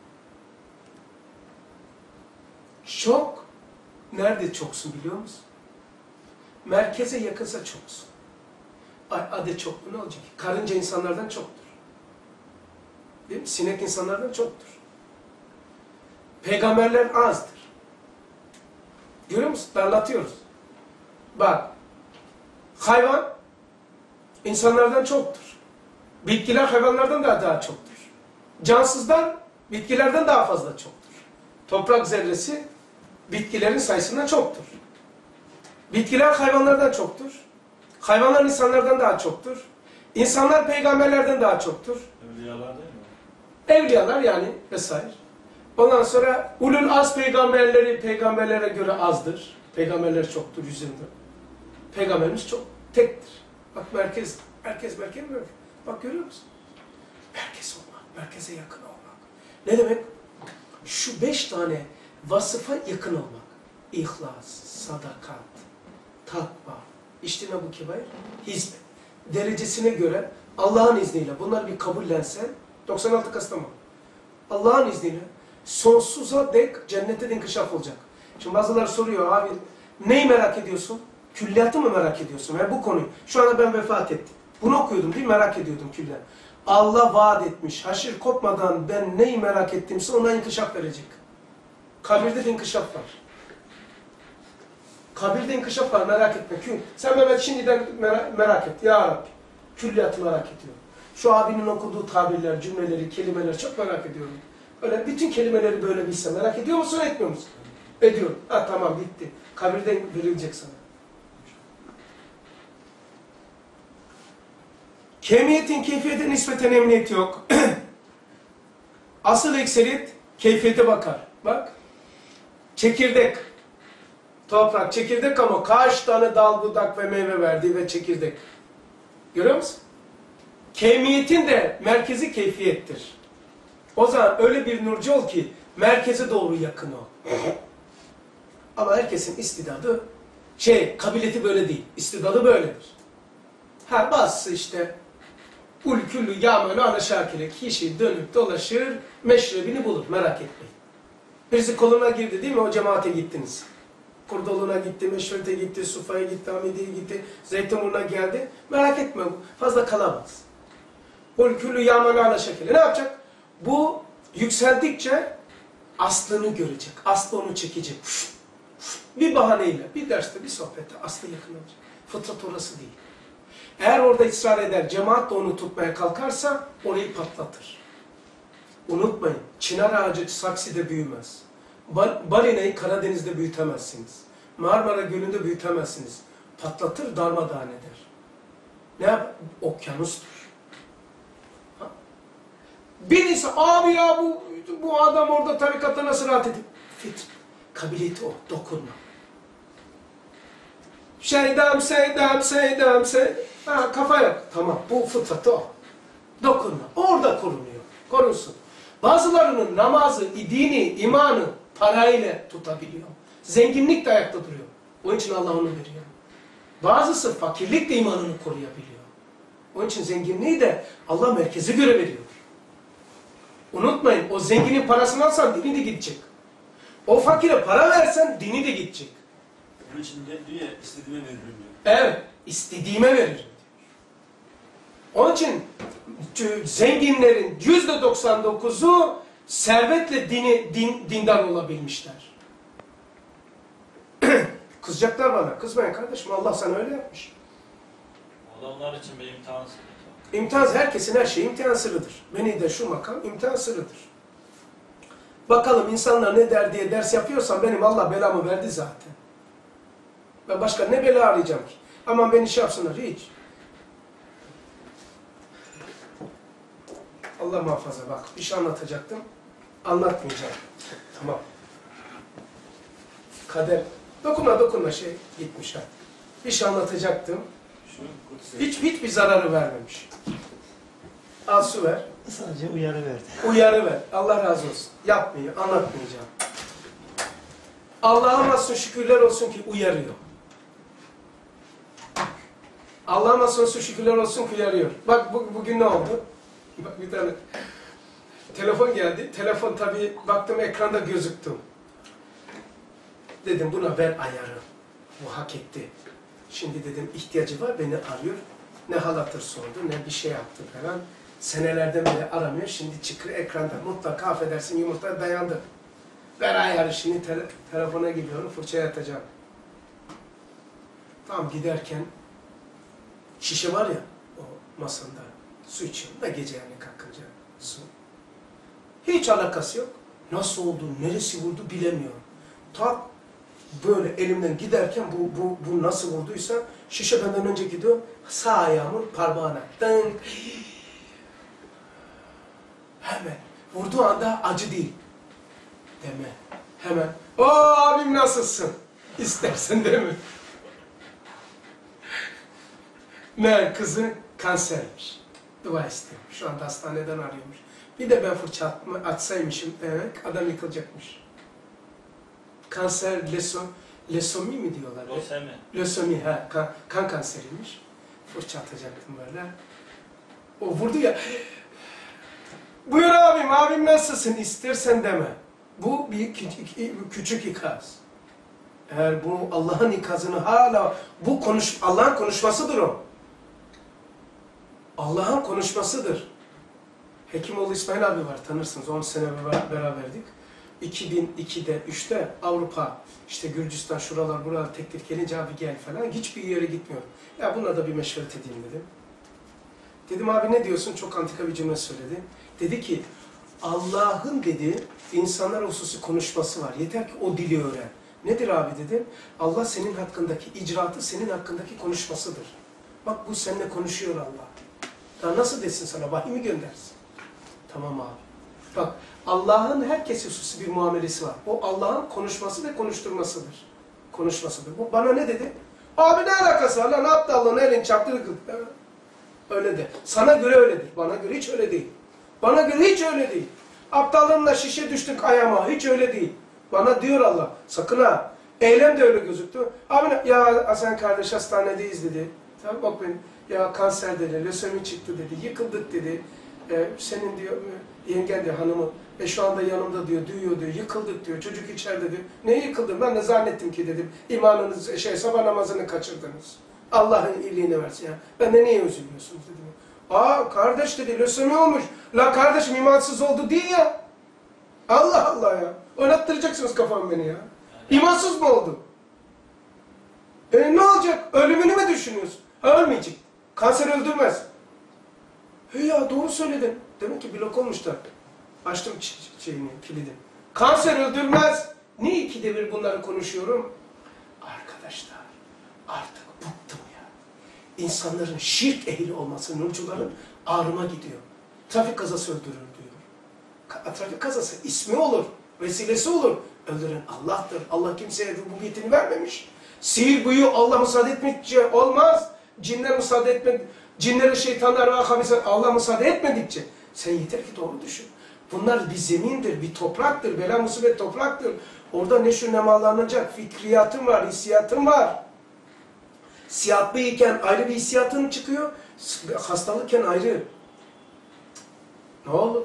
Çok. Nerede çoksun biliyor musun? Merkeze yakınsa çoksun. Adet çok ne olacak ki? Karınca insanlardan çoktur. Değil mi? Sinek insanlardan çoktur. Peygamberler azdır. Görüyor musun? Darlatıyoruz. Bak, hayvan insanlardan çoktur. Bitkiler hayvanlardan da daha çoktur. cansızdan, bitkilerden daha fazla çoktur. Toprak zerresi bitkilerin sayısından çoktur. Bitkiler hayvanlardan çoktur. Hayvanlar insanlardan daha çoktur. İnsanlar peygamberlerden daha çoktur. Evliyalar değil mi? Evliyalar yani vesaire. Ondan sonra ulul az peygamberleri peygamberlere göre azdır. Peygamberler çoktur yüzünde. Peygamberimiz çok tektir. Bak merkez, merkez, merkez mi? Bak görüyor musun? Merkez olmak, merkeze yakın olmak. Ne demek? Şu beş tane vasıfa yakın olmak. İhlas, sadakat, takva, içtina bu kebair, hizmet. Derecesine göre Allah'ın izniyle bunlar bir kabullensen, doksan altı Kastamonu. Allah'ın izniyle sonsuza dek cennete de inkişaf olacak. Şimdi bazıları soruyor abi neyi merak ediyorsun? Külliyatı mı merak ediyorsun? Yani bu konuyu. Şu anda ben vefat ettim. Bunu okuyordum değil mi? Merak ediyordum külliyat. Allah vaat etmiş. Haşir kopmadan ben neyi merak ettimse ona inkişaf verecek. Kabirde de inkişaf var. Kabirde inkişaf var merak etme. Sen Mehmet şimdiden merak, merak et. Ya Rabbi. Külliyatı merak ediyorum. Şu abinin okuduğu tabirler, cümleleri, kelimeler çok merak ediyorum. Öyle bütün kelimeleri böyle bilse merak ediyor musun, etmiyor musun? Ediyorum. Ha tamam bitti. Kabirden verilecek sana. Kemiyetin keyfiyete nispeten emniyeti yok. Asıl ekseriyet keyfiyete bakar. Bak. Çekirdek. Toprak çekirdek ama kaç tane dal, budak ve meyve verdiği ve çekirdek. Görüyor musun? Kemiyetin de merkezi keyfiyettir. O zaman öyle bir nurcu ol ki merkeze doğru yakın ol. Ama herkesin istidadı, şey, kabiliyeti böyle değil. İstidadı böyledir. Ha bazısı işte ul küllü yâmelü ala şakile. Kişi dönüp dolaşır, meşrebini bulur. Merak etmeyin. Birisi koluna girdi değil mi? O cemaate gittiniz. Kurdoluğuna gitti, Meşrut'e gitti, Sufa'ya gitti, Hamidi'ye gitti, Zeytinburnu'na geldi. Merak etme, fazla kalamaz. ul küllü yâmelü ala şakile. Ne yapacak? Bu yükseldikçe aslını görecek. Aslı onu çekecek. Bir bahaneyle, bir derste, bir sohbette aslı yakın olacak. Fıtrat orası değil. Eğer orada ısrar eder, cemaat de onu tutmaya kalkarsa orayı patlatır. Unutmayın, çınar ağacı sakside büyümez. Balinayı Karadeniz'de büyütemezsiniz. Marmara Gölü'nde büyütemezsiniz. Patlatır, darmadağın eder. Ne yap? Okyanustur. Ha? Birisi, abi ya bu, bu adam orada tarikatta nasıl rahat edip? Fit, kabiliyeti o, dokunma. Şeydam, seydam, seydam, seydam. Ha, kafa yok. Tamam, bu fıtratı o. Dokunma. Orada korunuyor. Korunsun. Bazılarının namazı, dini, imanı parayla tutabiliyor. Zenginlik de ayakta duruyor. Onun için Allah onu veriyor. Bazısı fakirlik de imanını koruyabiliyor. Onun için zenginliği de Allah merkeze göre veriyor. Unutmayın, o zenginin parasını alsan dini de gidecek. O fakire para versen dini de gidecek. Onun için de diyor ya, istediğime veririm diyor. Evet, istediğime veririm diyor. Onun için zenginlerin yüzde doksan dokuzu servetle dini, din, dindar olabilmişler. Kızacaklar bana. Kızmayın kardeşim, Allah sana öyle yapmış. O da onlar için bir imtihan sırrı. İmtihan, herkesin her şeyi imtihan sırrıdır. Beni de şu makam imtihan sırrıdır. Bakalım insanlar ne der diye ders yapıyorsam benim Allah belamı verdi zaten. Ben başka ne bela arayacağım ki? Aman beni şey yapsınlar hiç. Allah muhafaza bak. Bir şey anlatacaktım. Anlatmayacağım. Tamam. Kader. Dokunma dokunma şey gitmiş ha. Bir şey anlatacaktım. Şu kutsi. Hiç hiçbir zararı vermemiş. Al su ver. Sadece uyarı verdi. Uyarı ver. Allah razı olsun. Yapmıyor. Anlatmayacağım. Allah'a mahsus şükürler olsun ki uyarıyor. Allah'a mahsus şükürler olsun ki uyarıyor. Bak bu, bugün ne oldu? Bak bir tane telefon geldi. Telefon tabii baktım ekranda gözüktüm. Dedim buna ver ayarı. Bu hak etti. Şimdi dedim ihtiyacı var beni arıyor. Ne hal hatır sordu ne bir şey yaptı falan. Senelerden beri aramıyor. Şimdi çıkıyor ekranda. Mutlaka affedersin yumurta dayandı. Ver ayarı şimdi te telefona gidiyorum fırçaya atacağım. Tam giderken şişe var ya o masanda su içiyorum da gece yani kalkınca su. Hiç alakası yok. Nasıl oldu, neresi vurdu bilemiyorum. Tak böyle elimden giderken bu, bu, bu nasıl vurduysa şişe benden önce gidiyor. Sağ ayağımın parmağına. Dın. Hemen. Vurduğu anda acı değil. Deme. Hemen. O abim nasılsın? İstersen deme. Ne kızı kansermiş. Dua istemiş. Şu anda hastaneden arıyormuş. Bir de ben fırça atma, atsaymışım demek adam yıkılacakmış. Kanser, leso, lesomi mi diyorlar? Lösemi. Lösemi, ha, kan, kan kanseriymiş. Fırça atacaktım böyle. O vurdu ya. Buyur abim, abim nasılsın? İstersen deme. Bu bir küçük, küçük ikaz. Eğer bu Allah'ın ikazını hala, bu konuş, Allah'ın konuşmasıdır o. Allah'ın konuşmasıdır. Hekimoğlu İsmail abi var, tanırsınız. on sene beraberdik. iki bin ikide, üçte Avrupa, işte Gürcistan, şuralar, buralar teklif gelince abi gel falan. Hiçbir yere gitmiyorum. Ya buna da bir meşveret edeyim dedim. Dedim abi ne diyorsun? Çok antika bir cümle söyledi. Dedi ki, Allah'ın dedi, insanlar hususi konuşması var. Yeter ki o dili öğren. Nedir abi dedim. Allah senin hakkındaki icraatı, senin hakkındaki konuşmasıdır. Bak bu seninle konuşuyor Allah. Daha nasıl desin sana? Vahiy mi göndersin? Tamam abi. Bak Allah'ın herkese hususi bir muamelesi var. O Allah'ın konuşması ve konuşturmasıdır. Konuşmasıdır. Bu bana ne dedi? Abi ne alakası var lan? Ne yaptı Allah'ın elini çarptı? Öyle de. Sana göre öyledir. Bana göre hiç öyle değil. Bana göre hiç öyle değil. Aptallığımla şişe düştük ayağıma. Hiç öyle değil. Bana diyor Allah. Sakın ha. Eylem de öyle gözüktü. Abi ya Hasan kardeş hastanedeyiz dedi. Tabii bak benim. Ya kanser dedi. Lösemi çıktı dedi. Yıkıldık dedi. Ee, senin diyor yengen diyor hanımı. E şu anda yanımda diyor. Duyuyor diyor. Yıkıldık diyor. Çocuk içeride diyor. Ne yıkıldım? Ben de zannettim ki dedim. İmanınız şey sabah namazını kaçırdınız. Allah'ın iyiliğini versin ya. Ben de niye üzülüyorsunuz dedim. Aa kardeş dedi lösemi olmuş. La kardeşim imansız oldu değil ya. Allah Allah ya. Oynattıracaksınız kafam beni ya. İmansız mı oldu? E ne olacak? Ölümünü mü düşünüyorsun? Ha ölmeyecek. Kanser öldürmez. He ya doğru söyledin. Demek ki blok olmuş da. Açtım şeyini, kilidi. Kanser öldürmez. Niye ikide bir bunları konuşuyorum? Arkadaşlar artık bıktım ya. İnsanların şirk ehli olması, nurcuların ağrıma gidiyor. Trafik kazası öldürür diyor. Trafik kazası ismi olur, vesilesi olur. Öldüren Allah'tır. Allah kimseye rububiyetini vermemiş. Sihir büyü Allah müsaade etmedikçe olmaz. Cinler müsaade etmedi. Cinlere, şeytanlar ve ahabisler Allah müsaade etmedikçe. Sen yeter ki doğru düşün. Bunlar bir zemindir, bir topraktır. Bela musibet topraktır. Orada neşru nemalanacak fikriyatın var, hissiyatın var. Siyahlıyken ayrı bir hissiyatın çıkıyor. Hastalıkken ayrı. Ne olur?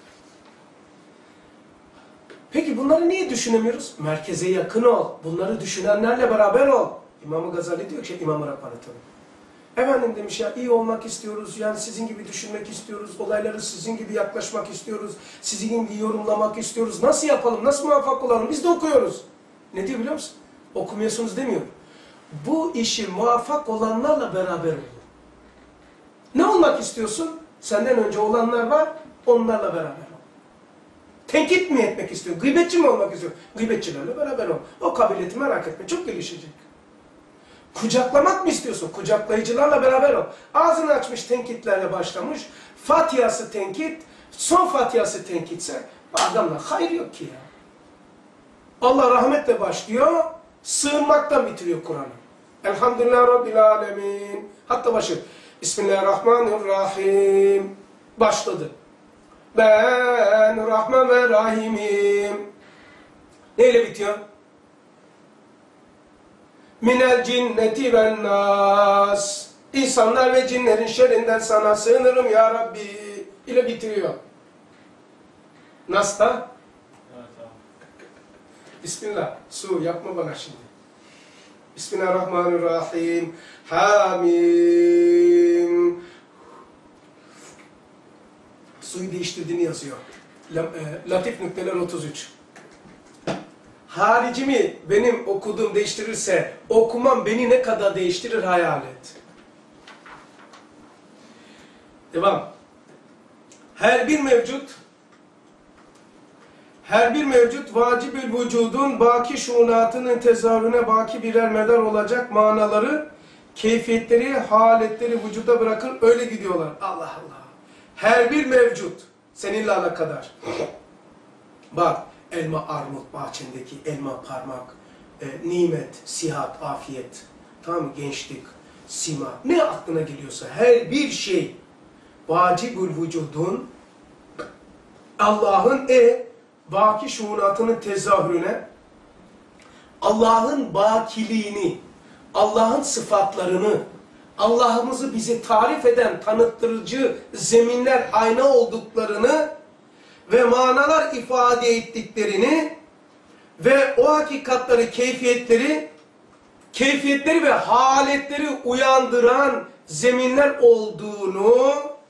Peki bunları niye düşünemiyoruz? Merkeze yakın ol. Bunları düşünenlerle beraber ol. İmam-ı Gazali diyor ki, İmam-ı Rabbani tabii. Efendim demiş ya iyi olmak istiyoruz. Yani sizin gibi düşünmek istiyoruz. Olayları sizin gibi yaklaşmak istiyoruz. Sizin gibi yorumlamak istiyoruz. Nasıl yapalım? Nasıl muvaffak olalım? Biz de okuyoruz. Ne diyor biliyor musun? Okumuyorsunuz demiyor. Bu işi muvaffak olanlarla beraber olun. Ne olmak istiyorsun? Senden önce olanlar var. Onlarla beraber ol. Tenkit mi etmek istiyorsun? Gıybetçi mi olmak istiyorsun? Gıybetçilerle beraber ol. O kabiliyeti merak etme. Çok gelişecek. Kucaklamak mı istiyorsun? Kucaklayıcılarla beraber ol. Ağzını açmış tenkitlerle başlamış. Fatihası tenkit, son Fatihası tenkitse adamla hayır yok ki ya. Allah rahmetle başlıyor, sığınmaktan bitiriyor Kur'an'ı. Elhamdülillah Rabbil Alemin. Hatta başı. Bismillahirrahmanirrahim. Başladı. Ben Rahman ve Rahim'im. Neyle bitiyor? Minel cinneti ven nas. İnsanlar ve cinlerin şerrinden sana sığınırım ya Rabbi. ile bitiriyor. Nas'ta? Evet abi. Bismillah. Su yapma bana şimdi. Bismillahirrahmanirrahim. Hamim. Suyu değiştirdiğini yazıyor. Latif nükteler otuz üç. Haricimi benim okuduğum değiştirirse okumam beni ne kadar değiştirir hayal et. Devam. Her bir mevcut Her bir mevcut vacibül vücudun baki şuunatının tezahürüne baki birer medar olacak manaları, keyfiyetleri, haletleri vücuda bırakır, öyle gidiyorlar. Allah Allah. Her bir mevcut seninle alakadar. Bak, elma armut bahçendeki elma parmak, e, nimet, sihat, afiyet, tamam mı? Gençlik, sima, ne aklına geliyorsa her bir şey vacibül vücudun Allah'ın e baki şuunatının tezahürüne, Allah'ın bakiliğini, Allah'ın sıfatlarını, Allah'ımızı bize tarif eden tanıttırıcı zeminler ayna olduklarını ve manalar ifade ettiklerini ve o hakikatleri, keyfiyetleri, keyfiyetleri ve haletleri uyandıran zeminler olduğunu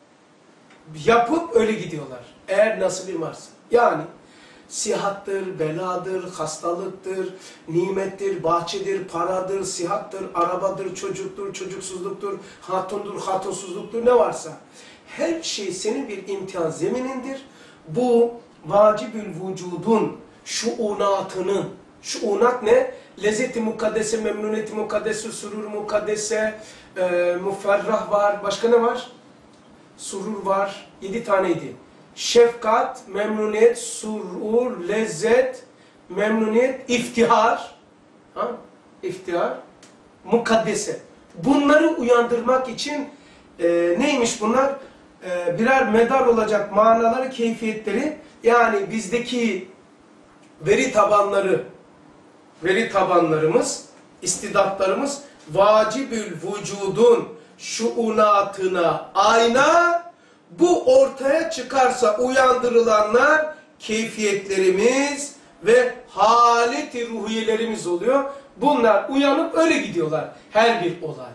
yapıp öyle gidiyorlar. Eğer nasibim varsa. Yani sihattır, beladır, hastalıktır, nimettir, bahçedir, paradır, sihattır, arabadır, çocuktur, çocuksuzluktur, hatundur, hatunsuzluktur, ne varsa. Her şey senin bir imtihan zeminindir. Bu vacibül vücudun şuunatının, şuunat ne? Lezzeti mukaddese, memnuniyeti mukaddese, surur mukaddese, e, muferrah var. Başka ne var? Surur var. Yedi taneydi. Şefkat, memnuniyet, surur, lezzet, memnuniyet, iftihar. Ha? İftihar, mukaddese. Bunları uyandırmak için e, neymiş bunlar? E, birer medar olacak manaları, keyfiyetleri, yani bizdeki veri tabanları, veri tabanlarımız, istidatlarımız vacibül vücudun şuunatına ayna, bu ortaya çıkarsa uyandırılanlar keyfiyetlerimiz ve haleti ruhiyelerimiz oluyor. Bunlar uyanıp öyle gidiyorlar. Her bir olay.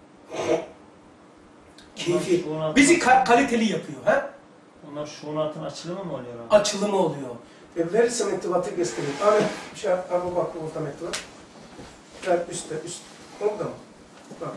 Keyfi. Bizi ka kaliteli yapıyor. He? Onlar şuunatın açılımı mı oluyor? Abi? Açılımı oluyor. E, verirse mektubatı göstereyim. Abi bir şey yap. Abi bak orta mektubat. Ver üstte üst. Orada mı? Bak.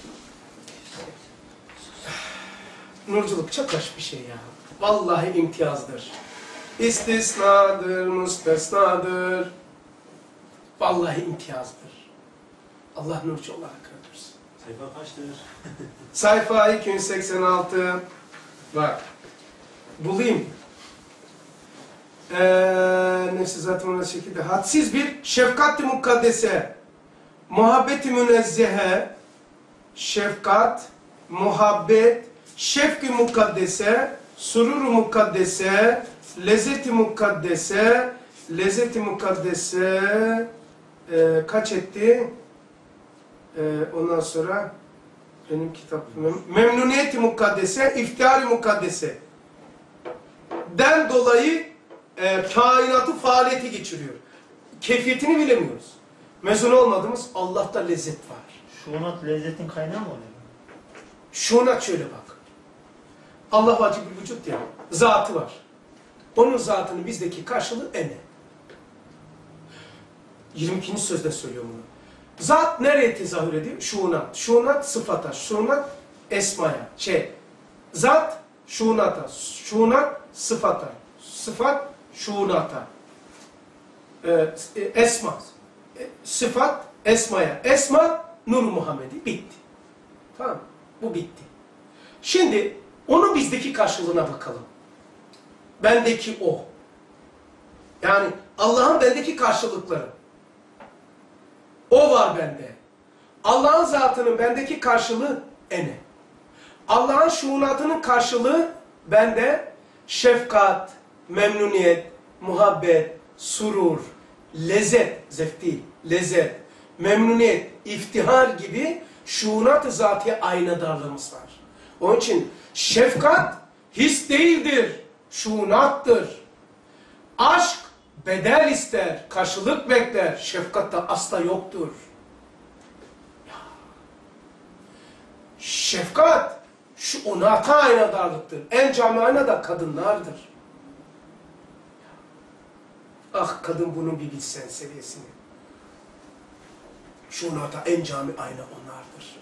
Nurculuk çok hoş bir şey ya. Vallahi imtiyazdır. İstisnadır, müstesnadır. Vallahi imtiyazdır. Allah nurcu olarak öldürsün. Sayfa kaçtır? Sayfa iki yüz seksen altı. Bak. Bulayım. Ee, nefsi zatımına şekilde hadsiz bir şefkat-i mukaddese, muhabbet-i münezzehe, şefkat, muhabbet, şefk-i mukaddese, surur-u mukaddese, lezzet-i mukaddese, lezzet-i mukaddese e, kaç etti? E, ondan sonra benim kitabım memnuniyet-i mukaddese, iftihar-i mukaddese den dolayı e, kainatı faaliyeti geçiriyor. Keyfiyetini bilemiyoruz. Mezun olmadığımız Allah'ta lezzet var. Şuunat lezzetin kaynağı mı oluyor? Şuunat şöyle bak. Allah vacib bir vücut ya. Zatı var. Onun zatının bizdeki karşılığı ene. yirmi ikinci sözde söylüyorum bunu. Zat nereye tezahür ediyor? Şuunat. Şuunat sıfata. Şuunat esmaya. Şey. Zat şuunata. Şuunat sıfata. Sıfat şuunata. Ee, esma. Sıfat esmaya. Esma Nur Muhammed'i. Bitti. Tamam. Bu bitti. Şimdi onun bizdeki karşılığına bakalım. Bendeki o. Yani Allah'ın bendeki karşılıkları. O var bende. Allah'ın zatının bendeki karşılığı ene. Allah'ın şuunatının karşılığı bende şefkat, memnuniyet, muhabbet, surur, lezzet, zevk değil, lezzet, memnuniyet, iftihar gibi şuunat-ı zatiye aynadarlığımız var. Onun için şefkat his değildir, şuunattır. Aşk bedel ister, karşılık bekler, şefkat da asla yoktur. Şefkat şuunata aynadarlıktır. En cami ayna da kadınlardır. Ah kadın bunun bir bilsen seviyesini. Şuunata en cami ayna onlardır.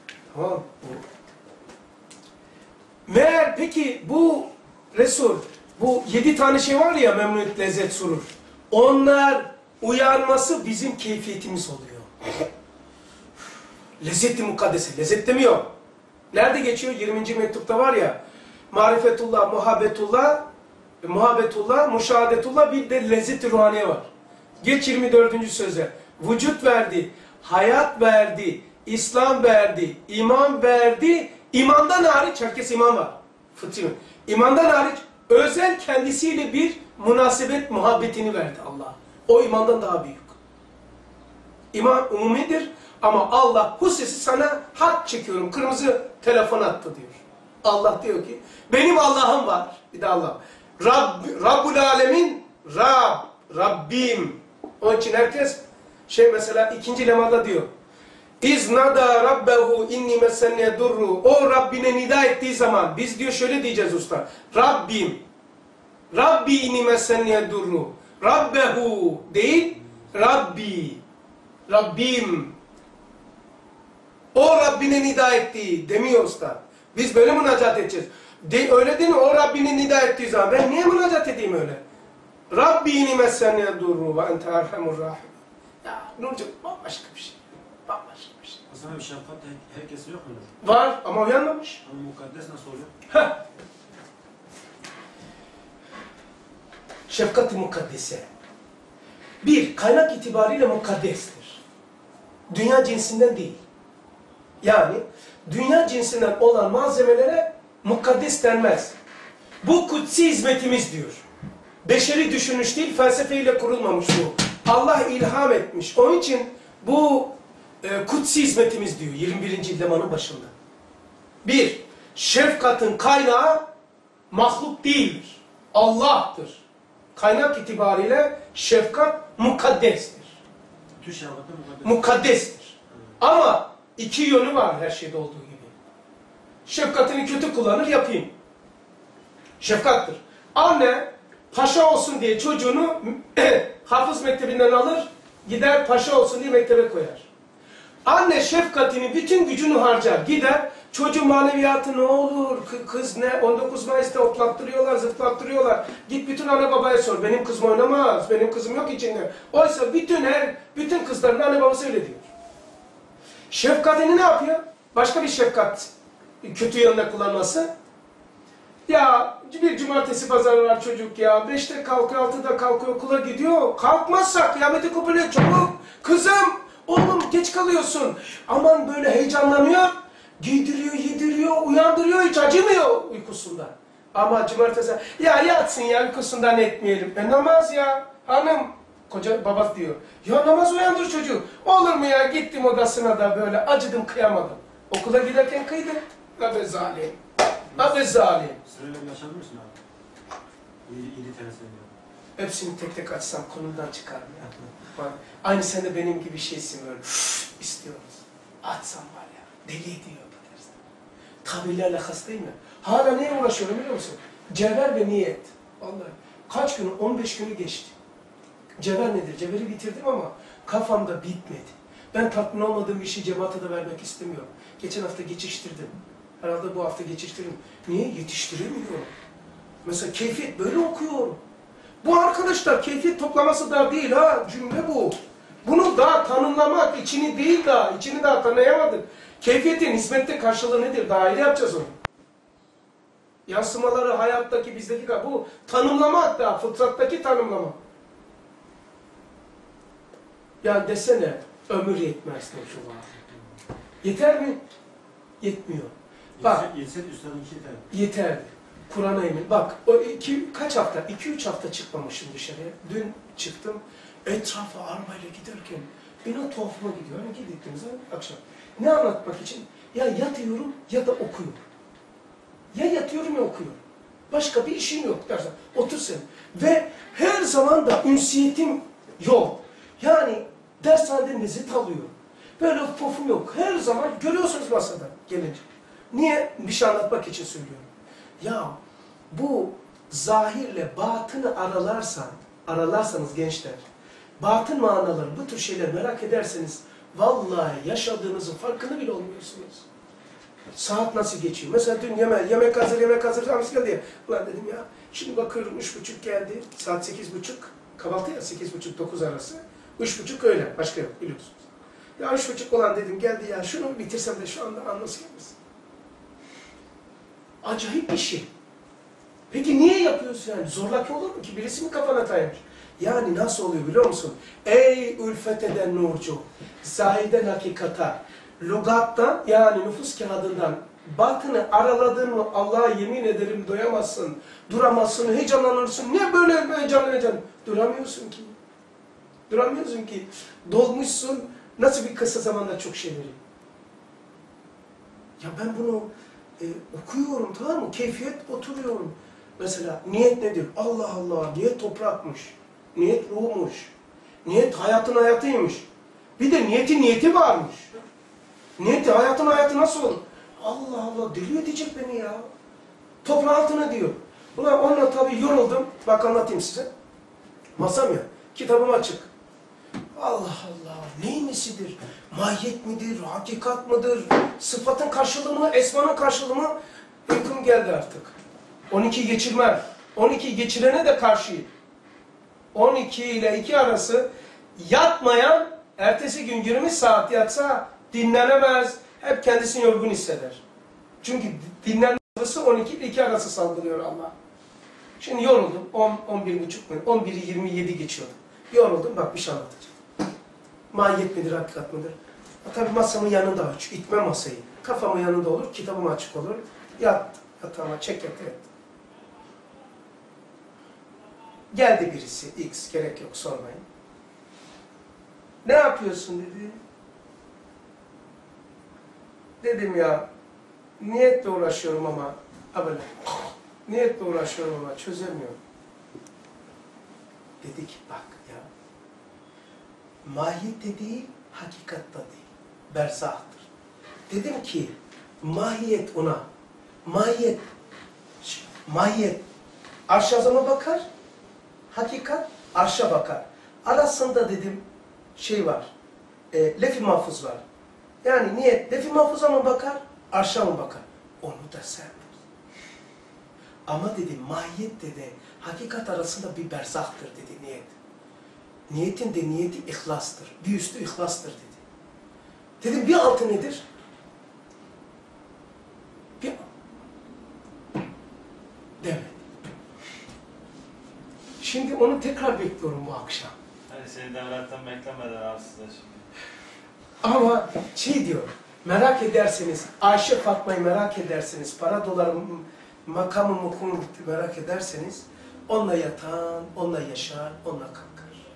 Tamam bu. Meğer peki bu Resul Bu yedi tane şey var ya, memnuniyet, lezzet, surur. Onlar uyanması bizim keyfiyetimiz oluyor. Lezzet-i mukaddese. Lezzet demiyor. Nerede geçiyor? yirminci mektupta var ya. Marifetullah, muhabbetullah, muhabbetullah, müşahadetullah, bir de lezzet-i ruhaniye var. Geç yirmi dördüncü söze. Vücut verdi, hayat verdi, İslam verdi, iman verdi. İmandan hariç, herkes iman var. Fıtri. İmandan hariç özel kendisiyle bir münasebet, muhabbetini verdi Allah. O imandan daha büyük. İman umumidir ama Allah hususi sana hat çekiyorum, kırmızı telefon attı diyor. Allah diyor ki, benim Allah'ım var. Bir de Allah. Rabb, Rabbul Alemin, Rab, Rabbim. Onun için herkes şey mesela ikinci lemada diyor. İznada rabbehu inni mesenne durru. O Rabbine nida ettiği zaman biz diyor şöyle diyeceğiz usta. Rabbim. Rabbi inni mesenne durru. Rabbehu değil. Rabbi. Rabbim. O Rabbine nida ettiği demiyor usta. Biz böyle münacat edeceğiz. De, öyle değil mi? O Rabbine nida ettiği zaman ben niye münacat edeyim öyle? Rabbi inni mesenne durru ve ente erhamur rahim. Ya Nurcuğum bambaşka bir şey. Bambaşka bir şey. O zaman bir şefkat herkes yok mudur? Var ama uyanmamış. Ama mukaddes nasıl oluyor? Heh. Şefkat-i mukaddese. Bir, kaynak itibariyle mukaddestir. Dünya cinsinden değil. Yani dünya cinsinden olan malzemelere mukaddes denmez. Bu kutsi hizmetimiz diyor. Beşeri düşünüş değil, felsefeyle kurulmamış bu. Allah ilham etmiş. Onun için bu e, kutsi hizmetimiz diyor yirmi birinci lemanın başında. Bir, şefkatın kaynağı mahluk değildir. Allah'tır. Kaynak itibariyle şefkat mukaddestir. Bütün şefkatte mukaddes. Mukaddestir. Ama iki yönü var her şeyde olduğu gibi. Şefkatini kötü kullanır, yapayım. Şefkattır. Anne paşa olsun diye çocuğunu hafız mektebinden alır, gider paşa olsun diye mektebe koyar. Anne şefkatini, bütün gücünü harcar, gider, çocuğun maneviyatı ne olur, kız ne, on dokuz Mayıs'ta otlattırıyorlar, zıplattırıyorlar. Git bütün anne babaya sor, benim kızım oynamaz, benim kızım yok içinde. Oysa bütün her, bütün kızların anne babası öyle diyor. Şefkatini ne yapıyor? Başka bir şefkat, kötü yönde kullanması. Ya bir cumartesi pazarı var çocuk ya, beşte kalkıyor, altıda kalkıyor, okula gidiyor. Kalkmazsa kıyameti kopuyor, çabuk. Kızım, oğlum geç kalıyorsun. Aman böyle heyecanlanıyor, giydiriyor, yediriyor, uyandırıyor, hiç acımıyor uykusunda. Ama cumartesi, ya yatsın ya uykusundan etmeyelim. E namaz ya, hanım. Koca babası diyor, ya namaz uyandır çocuğu. Olur mu ya, gittim odasına da böyle acıdım, kıyamadım. Okula giderken kıydım. Abi zalim. Abi zalim. Sırayla bir yaşadın mısın abi? İyi, iyi tane söylüyorum. Hepsini tek tek açsam konumdan çıkarım ya. Bak, aynı sen de benim gibi şeysin böyle. İstiyoruz. Açsam var ya, deli ediyor bu dersten. Tabirlerle hastayım ya. Hala neye uğraşıyorum biliyor musun? Cevher ve niyet. Vallahi. Kaç günü? on beş günü geçti. Cevher nedir? Cevheri bitirdim ama kafamda bitmedi. Ben tatmin olmadığım bir şey cemaate de vermek istemiyorum. Geçen hafta geçiştirdim. Herhalde bu hafta geçiştiririm. Niye? Yetiştiremiyorum. Mesela keyfiyet böyle okuyorum. Bu arkadaşlar keyfiyet toplaması da değil ha, cümle bu. Bunu daha tanımlamak, içini değil daha, içini daha tanıyamadık. Keyfiyetin hizmette karşılığı nedir? Daha ayrı yapacağız onu. Yansımaları hayattaki, bizdeki, bu tanımlama daha, fıtrattaki tanımlama. Ya desene, ömür yetmez Nurcullah. Yeter mi? Yetmiyor. Bak, Yetseydi üstadın iki yeter. yeterli. Kur'an'a emin. Bak, o iki, kaç hafta? iki üç hafta çıkmamışım dışarıya. Dün çıktım. Etrafa arabayla giderken bina tuhafıma gidiyor. Hani gittiğimiz akşam. Ne anlatmak için? Ya yatıyorum ya da okuyorum. Ya yatıyorum ya okuyorum. Başka bir işim yok dersen. Otur sen. Ve her zaman da ünsiyetim yok. Yani dershanede lezzet alıyorum. Böyle pofum yok. Her zaman görüyorsunuz masada gelince. Niye? Bir şey anlatmak için söylüyorum. Ya bu zahirle batını aralarsan, aralarsanız gençler, batın manaları, bu tür şeyler merak ederseniz, vallahi yaşadığınızın farkını bile olmuyorsunuz. Saat nasıl geçiyor? Mesela dün yemek, yemek hazır, yemek hazır, hamsi geldi ya. Ulan dedim ya, Şimdi bakıyorum üç buçuk geldi. Saat sekiz buçuk. Kahvaltı ya sekiz buçuk dokuz arası. Üç buçuk öyle. Başka yok biliyorsunuz. Ya üç buçuk olan dedim geldi ya şunu bitirsem de şu anda anlasın gelmesin. Acayip bir şey. Peki niye yapıyorsun yani? Zorlaki olur mu ki? Birisi mi kafana kaymış? Yani nasıl oluyor biliyor musun? Ey ülfet eden nurcu, zahiden hakikata, lügattan yani nüfus kağıdından batını araladın mı Allah'a yemin ederim doyamazsın, duramazsın, heyecanlanırsın. Ne böyle heyecanlanacaksın? Duramıyorsun ki. Duramıyorsun ki. Dolmuşsun. Nasıl bir kısa zamanda çok şey veriyor. Ya ben bunu e, okuyorum tamam mı? Keyfiyet oturuyorum. Mesela niyet nedir? Allah Allah, niyet toprakmış. Niyet ruhmuş. Niyet hayatın hayatıymış. Bir de niyetin niyeti varmış. Niyeti hayatın hayatı nasıl olur? Allah Allah, deli edecek beni ya. Toprağın altına diyor. Ulan onunla tabii yoruldum. Bak anlatayım size. Masam ya, kitabım açık. Allah Allah, neyin nesidir? Mahiyet midir, hakikat mıdır? Sıfatın karşılığı mı, esmanın karşılığı mı? Uykum geldi artık. on iki geçirmem. on iki geçirene de karşıyım. on iki ile iki arası yatmayan, ertesi gün yirmi saat yatsa dinlenemez. Hep kendisini yorgun hisseder. Çünkü dinlenme sırası on iki ile iki arası saldırıyor Allah. Şimdi yoruldum. on, on bir buçuk mu? on biri yirmi yedi geçiyordum. Yoruldum. Bak bir şey anlatacağım. Mahiyet midir, hakikat mıdır? Tabii masamın yanında aç. İtme masayı. Kafamın yanında olur, kitabım açık olur. Yat, yatağıma çek yat, yat. Geldi birisi. X, gerek yok sormayın. Ne yapıyorsun dedi. Dedim ya, niyetle uğraşıyorum ama, ha böyle, niyetle uğraşıyorum ama çözemiyorum. Dedi ki bak ya, mahiyette değil, hakikatta değil, berzahtır. Dedim ki, mahiyet ona, mahiyet, mahiyet, arş azama bakar, hakikat, arşa bakar. Arasında dedim, şey var, e, lef-i mahfuz var. Yani niyet, lef-i mahfuza mı bakar, arşa mı bakar? Onu da sen bil. Ama dedi, mahiyet dedi, hakikat arasında bir berzahtır dedi niyet. Niyetin de niyeti ihlastır. Bir üstü ihlastır dedi. Dedim bir altı nedir? Bir demedi. Şimdi onu tekrar bekliyorum bu akşam. Hani seni devletten beklemeden abi size şimdi. Ama şey diyor, merak ederseniz, Ayşe Fatma'yı merak ederseniz, para dolar makamı mukumu merak ederseniz, onunla yatan, onunla yaşar, onunla kalkar.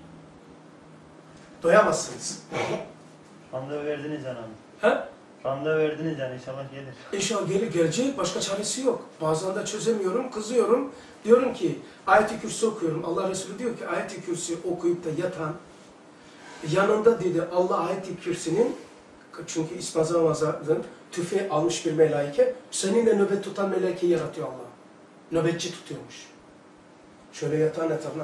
Doyamazsınız. Randevu verdiniz yani abi. Ha? Randevu verdiniz yani inşallah gelir. İnşallah gelir, gelecek, başka çaresi yok. Bazen de çözemiyorum, kızıyorum. Diyorum ki, ayet-i kürsü okuyorum. Allah Resulü diyor ki, ayet-i kürsü okuyup da yatan, yanında dedi Allah ayet-i kürsünün, çünkü İsmaza Mazar'ın tüfeği almış bir melaike, seninle nöbet tutan melaikeyi yaratıyor Allah. Nöbetçi tutuyormuş. Şöyle yatan etrafına.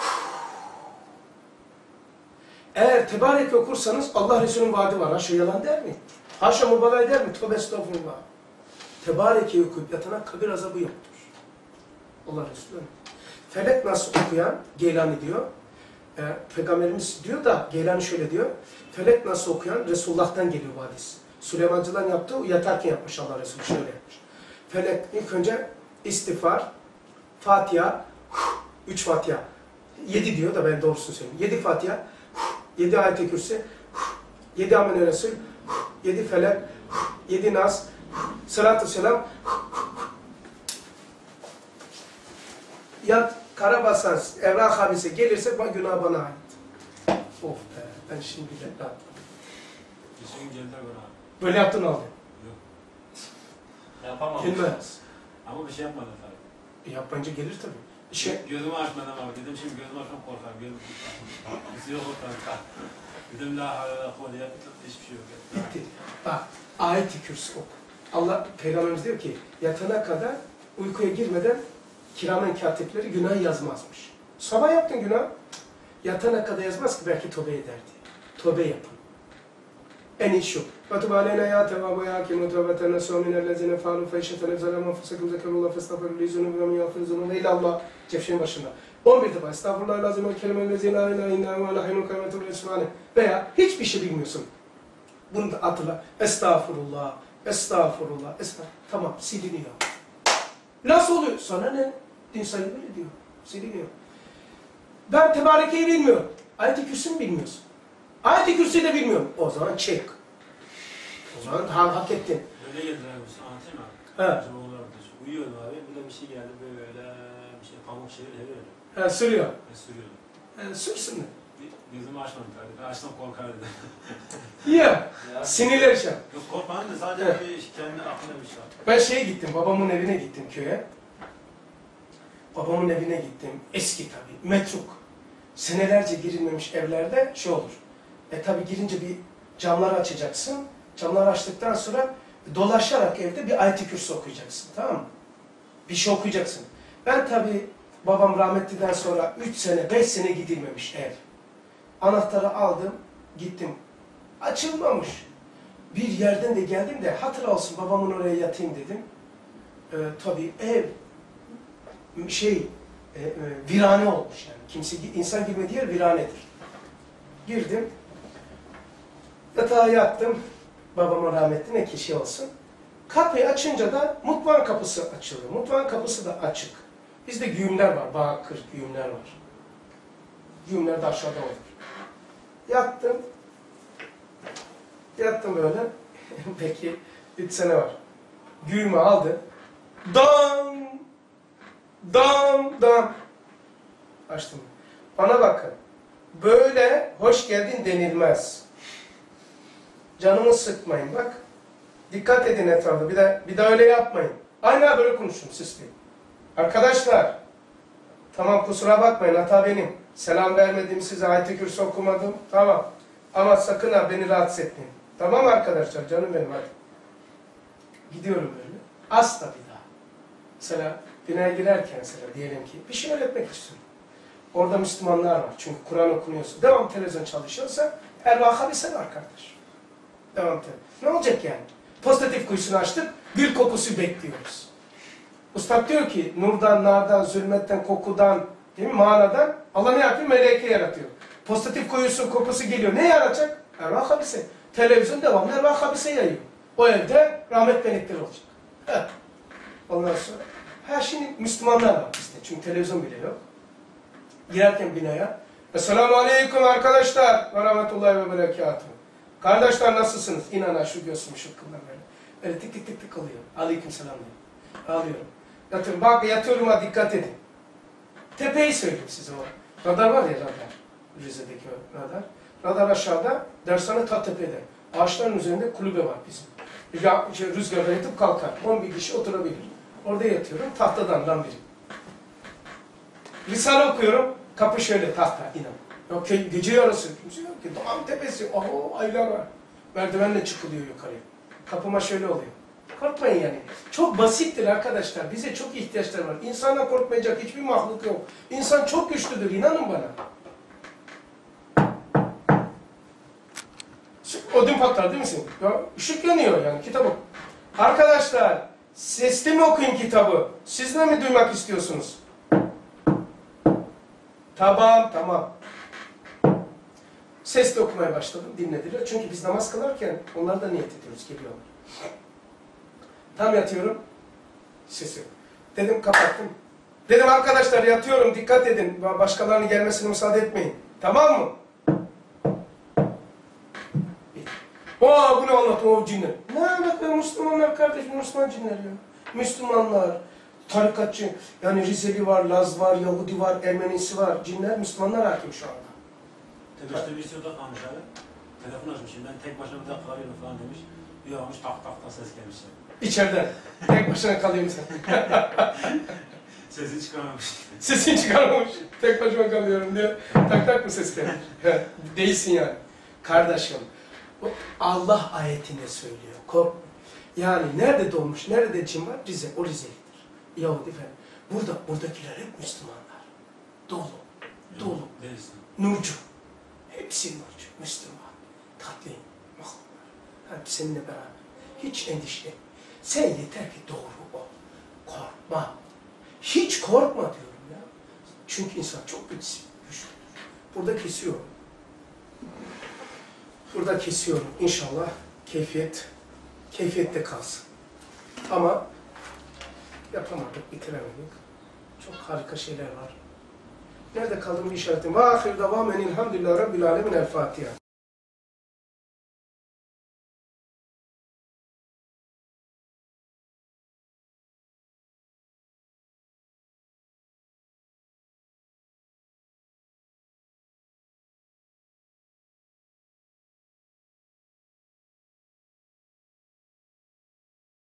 Eğer tebarek okursanız Allah Resulü'nün vaadi var. Haşa yalan der mi? Haşa mübalağ eder mi? Tövbe estağfurullah. Tebareke'yi okuyup yatana kabir azabı yoktur. Allah Resulü. Felek nasıl okuyan, Geylani diyor. E, Peygamberimiz diyor da, Geylani şöyle diyor. Felek nasıl okuyan, Resulullah'tan geliyor bu hadis. Süleymancı'dan yaptı, yatarken yapmış Allah Resulü, şöyle yapmış. Felek ilk önce istiğfar, Fatiha, üç Fatiha. Yedi diyor da ben doğrusunu söyleyeyim. Yedi Fatiha, yedi ayet-i kürsü, yedi amen-i Resul, yedi felek, yedi nas, salatü selam. Yat, karabasan, evrak habise gelirse günah bana ait. Of be, ben şimdi de rahatladım. Kesin geldi bana. Böyle yaptın oldu. Yok. Yapamam. Gelmez. Ama bir şey yapmadım tabii. E, yapınca gelir tabii. Şey, Gözümü açmadım abi. Dedim şimdi gözümü açmam korkarım. Gözüm bizi yok korkarım. Dedim la havle ve la kuvvete hiçbir şey yok. bitti. Bak, ayet-i kürsü oku. Allah, Peygamberimiz diyor ki, yatana kadar uykuya girmeden kiramen katipleri günah yazmazmış. Sabah yaptın günah, yatana kadar yazmaz ki belki tövbe eder diye. Tövbe yapın. En iyi şu. وَتُبْ عَلَيْنَا يَا تَوَّابُ يَا حَكِيمُ وَتَوَبَّةَ نَصُوحًا مِنَ الَّذِينَ فَعَلُوا الْفَاحِشَةَ وَظَلَمُوا أَنفُسَهُمْ ذَكَرُوا اللّٰهَ فَاسْتَغْفَرُوا لِذُنُوبِهِمْ وَمَنْ يَغْفِرُ الذُّنُوبَ إِلَّا اللّٰهُ. Cevşenin başında. on bir defa Estağfurullahal-azim ve kelimellezî lâ ilâhe illâ huve el-hayyul kayyûm ve subhane. Veya hiçbir şey bilmiyorsun. Bunu da hatırla. Estağfurullah, estağfurullah, estağfurullah. Tamam, siliniyor. Nasıl oluyor? Sana ne? Din sayı böyle diyor. Siliniyor. Ben Tebareke'yi bilmiyorum. Ayet-i Kürsü'nü bilmiyorsun. Ayet-i Kürsü'yü de bilmiyorum. O zaman çek. O zaman ha, hak ettin. Öyle geldiler bu anlatayım abi. Evet. Bizim oğullar da uyuyordu abi. Bir de bir şey geldi böyle bir şey pamuk şey öyle öyle. Ha, sürüyor. Ben sürüyordum. Ha, sürsün de. Gözümü açmadım tabii. Açsam korkardı. Ya, Ya, sinirler şey. Yok korkmadım da sadece Evet. bir kendi aklına bir şey var. Ben şeye gittim, babamın evine gittim köye. Babamın evine gittim. Eski tabii, metruk. Senelerce girilmemiş evlerde şey olur. E tabii girince bir camları açacaksın. Camları açtıktan sonra dolaşarak evde bir ayet-i kürsü okuyacaksın, tamam mı? Bir şey okuyacaksın. Ben tabii babam rahmetliden sonra üç sene, beş sene gidilmemiş ev. Anahtarı aldım, gittim. Açılmamış. Bir yerden de geldim de hatır olsun babamın oraya yatayım dedim. Ee, tabii ev şey e, e, virane olmuş yani. Kimse insan gibi değil, viranedir. Girdim. Yatağa yattım. Babama rahmetli ne ki şey olsun. Kapıyı açınca da mutfağın kapısı açılıyor. Mutfağın kapısı da açık. Bizde güğümler var, bakır güğümler var. Güğümler de aşağıda olur. Yattım. Yattım böyle. Peki üç sene var. Güğümü aldı. Dam! Dam! Dam! Açtım. Bana bakın. Böyle hoş geldin denilmez. Canımı sıkmayın bak. Dikkat edin etrafta. Bir de bir daha öyle yapmayın. Aynen böyle konuşun siz de. Arkadaşlar. Tamam kusura bakmayın hata benim. Selam vermedim size, ayet-i kürsü okumadım. Tamam. Ama sakın ha beni rahatsız etmeyin. Tamam arkadaşlar, canım benim hadi. Gidiyorum böyle. Asla bir daha. Mesela binaya girerken mesela diyelim ki bir şey öğretmek istiyorum. Orada Müslümanlar var. Çünkü Kur'an okunuyorsa, devam televizyon çalışıyorsa ervah habise var kardeş. Devam televizyon. Ne olacak yani? Pozitif kuyusunu açtık, gül kokusu bekliyoruz. Ustad diyor ki nurdan, nardan, zulmetten, kokudan, değil mi? Manadan Allah ne yapıyor? Meleke yaratıyor. Pozitif kuyusu kokusu geliyor. Ne yaratacak? Ervah habise. Televizyon devamlı ervah habise yayıyor. O evde rahmet melekleri olacak. Evet. Ondan sonra her şimdi Müslümanlar var bizde. Çünkü televizyon bile yok. Girerken binaya Esselamu Aleyküm arkadaşlar ve rahmetullahi ve berekatuhu. Kardeşler nasılsınız? İnana şu göğsümü şu kıllar böyle. Böyle tık tık tık tık oluyor. Aleyküm selam diyor. Alıyorum. Yatıyorum. Bak yatıyorum ha dikkat edin. Tepeyi söyleyeyim size o. Radar var ya radar. Rize'deki radar. Radar aşağıda, dershane ta tepede. Ağaçların üzerinde kulübe var bizim. Ya, şey, rüzgarda yatıp kalkar. on bir kişi oturabilir. Orada yatıyorum. Tahtadan lambiri. Risale okuyorum. Kapı şöyle tahta inan. Yok gece yarısı. Kimse yok ki. Dağın tepesi. Oho aylar var. Merdivenle çıkılıyor yukarıya. Kapıma şöyle oluyor. Korkmayın yani. Çok basittir arkadaşlar. Bize çok ihtiyaçları var. İnsana korkmayacak hiçbir mahluk yok. İnsan çok güçlüdür. İnanın bana. Ödüm patlar değil misin? Ya, ışık yanıyor yani kitabı. Arkadaşlar sesli mi okuyun kitabı? Siz de mi duymak istiyorsunuz? Tamam tamam. Sesli okumaya başladım. Dinlediler. Çünkü biz namaz kılarken onlar da niyet ediyoruz. Geliyorlar. Tam yatıyorum. Ses yok. Dedim kapattım. Dedim arkadaşlar yatıyorum. Dikkat edin. Başkalarının gelmesine müsaade etmeyin. Tamam mı? Aa bu ne anlatıyor o cinler. Ne alaka Müslümanlar kardeşim, Müslüman cinler ya. Müslümanlar, tarikatçı, yani Rizeli var, Laz var, Yahudi var, Ermenisi var. Cinler, Müslümanlar hakim şu anda. Tepeste birisi orada kalmış abi. Telefon açmış. Ben tek başına bir dakika arıyorum falan demiş. Bir almış tak tak tak ses gelmiş. İçeriden. Tek başına kalayım sen. Sesini çıkarmamış. Sesini çıkarmamış. Tek başıma kalıyorum diyor. Tak tak mı ses gelmiş? Değilsin yani. Kardeşim. Allah ayetinde söylüyor. Korkma. Yani nerede doğmuş, nerede cin var? Rize. O Rize'lidir. Yahudi efendim. Burada, buradakiler hep Müslümanlar. Dolu. Dolu. Değilsin. Nurcu. Hepsi nurcu. Müslüman. Tatlı. Mahluklar. Hep seninle beraber. Hiç endişe. Sen yeter ki doğru ol. Korkma. Hiç korkma diyorum ya. Çünkü insan çok güçlüdür. Burada kesiyorum. Burada kesiyorum. İnşallah keyfiyet, keyfiyette kalsın. Ama yapamadık, bitiremedik. Çok harika şeyler var. Nerede kaldım bir işaretim. Ve ahir davamen elhamdülillahi rabbil alemin el Fatiha.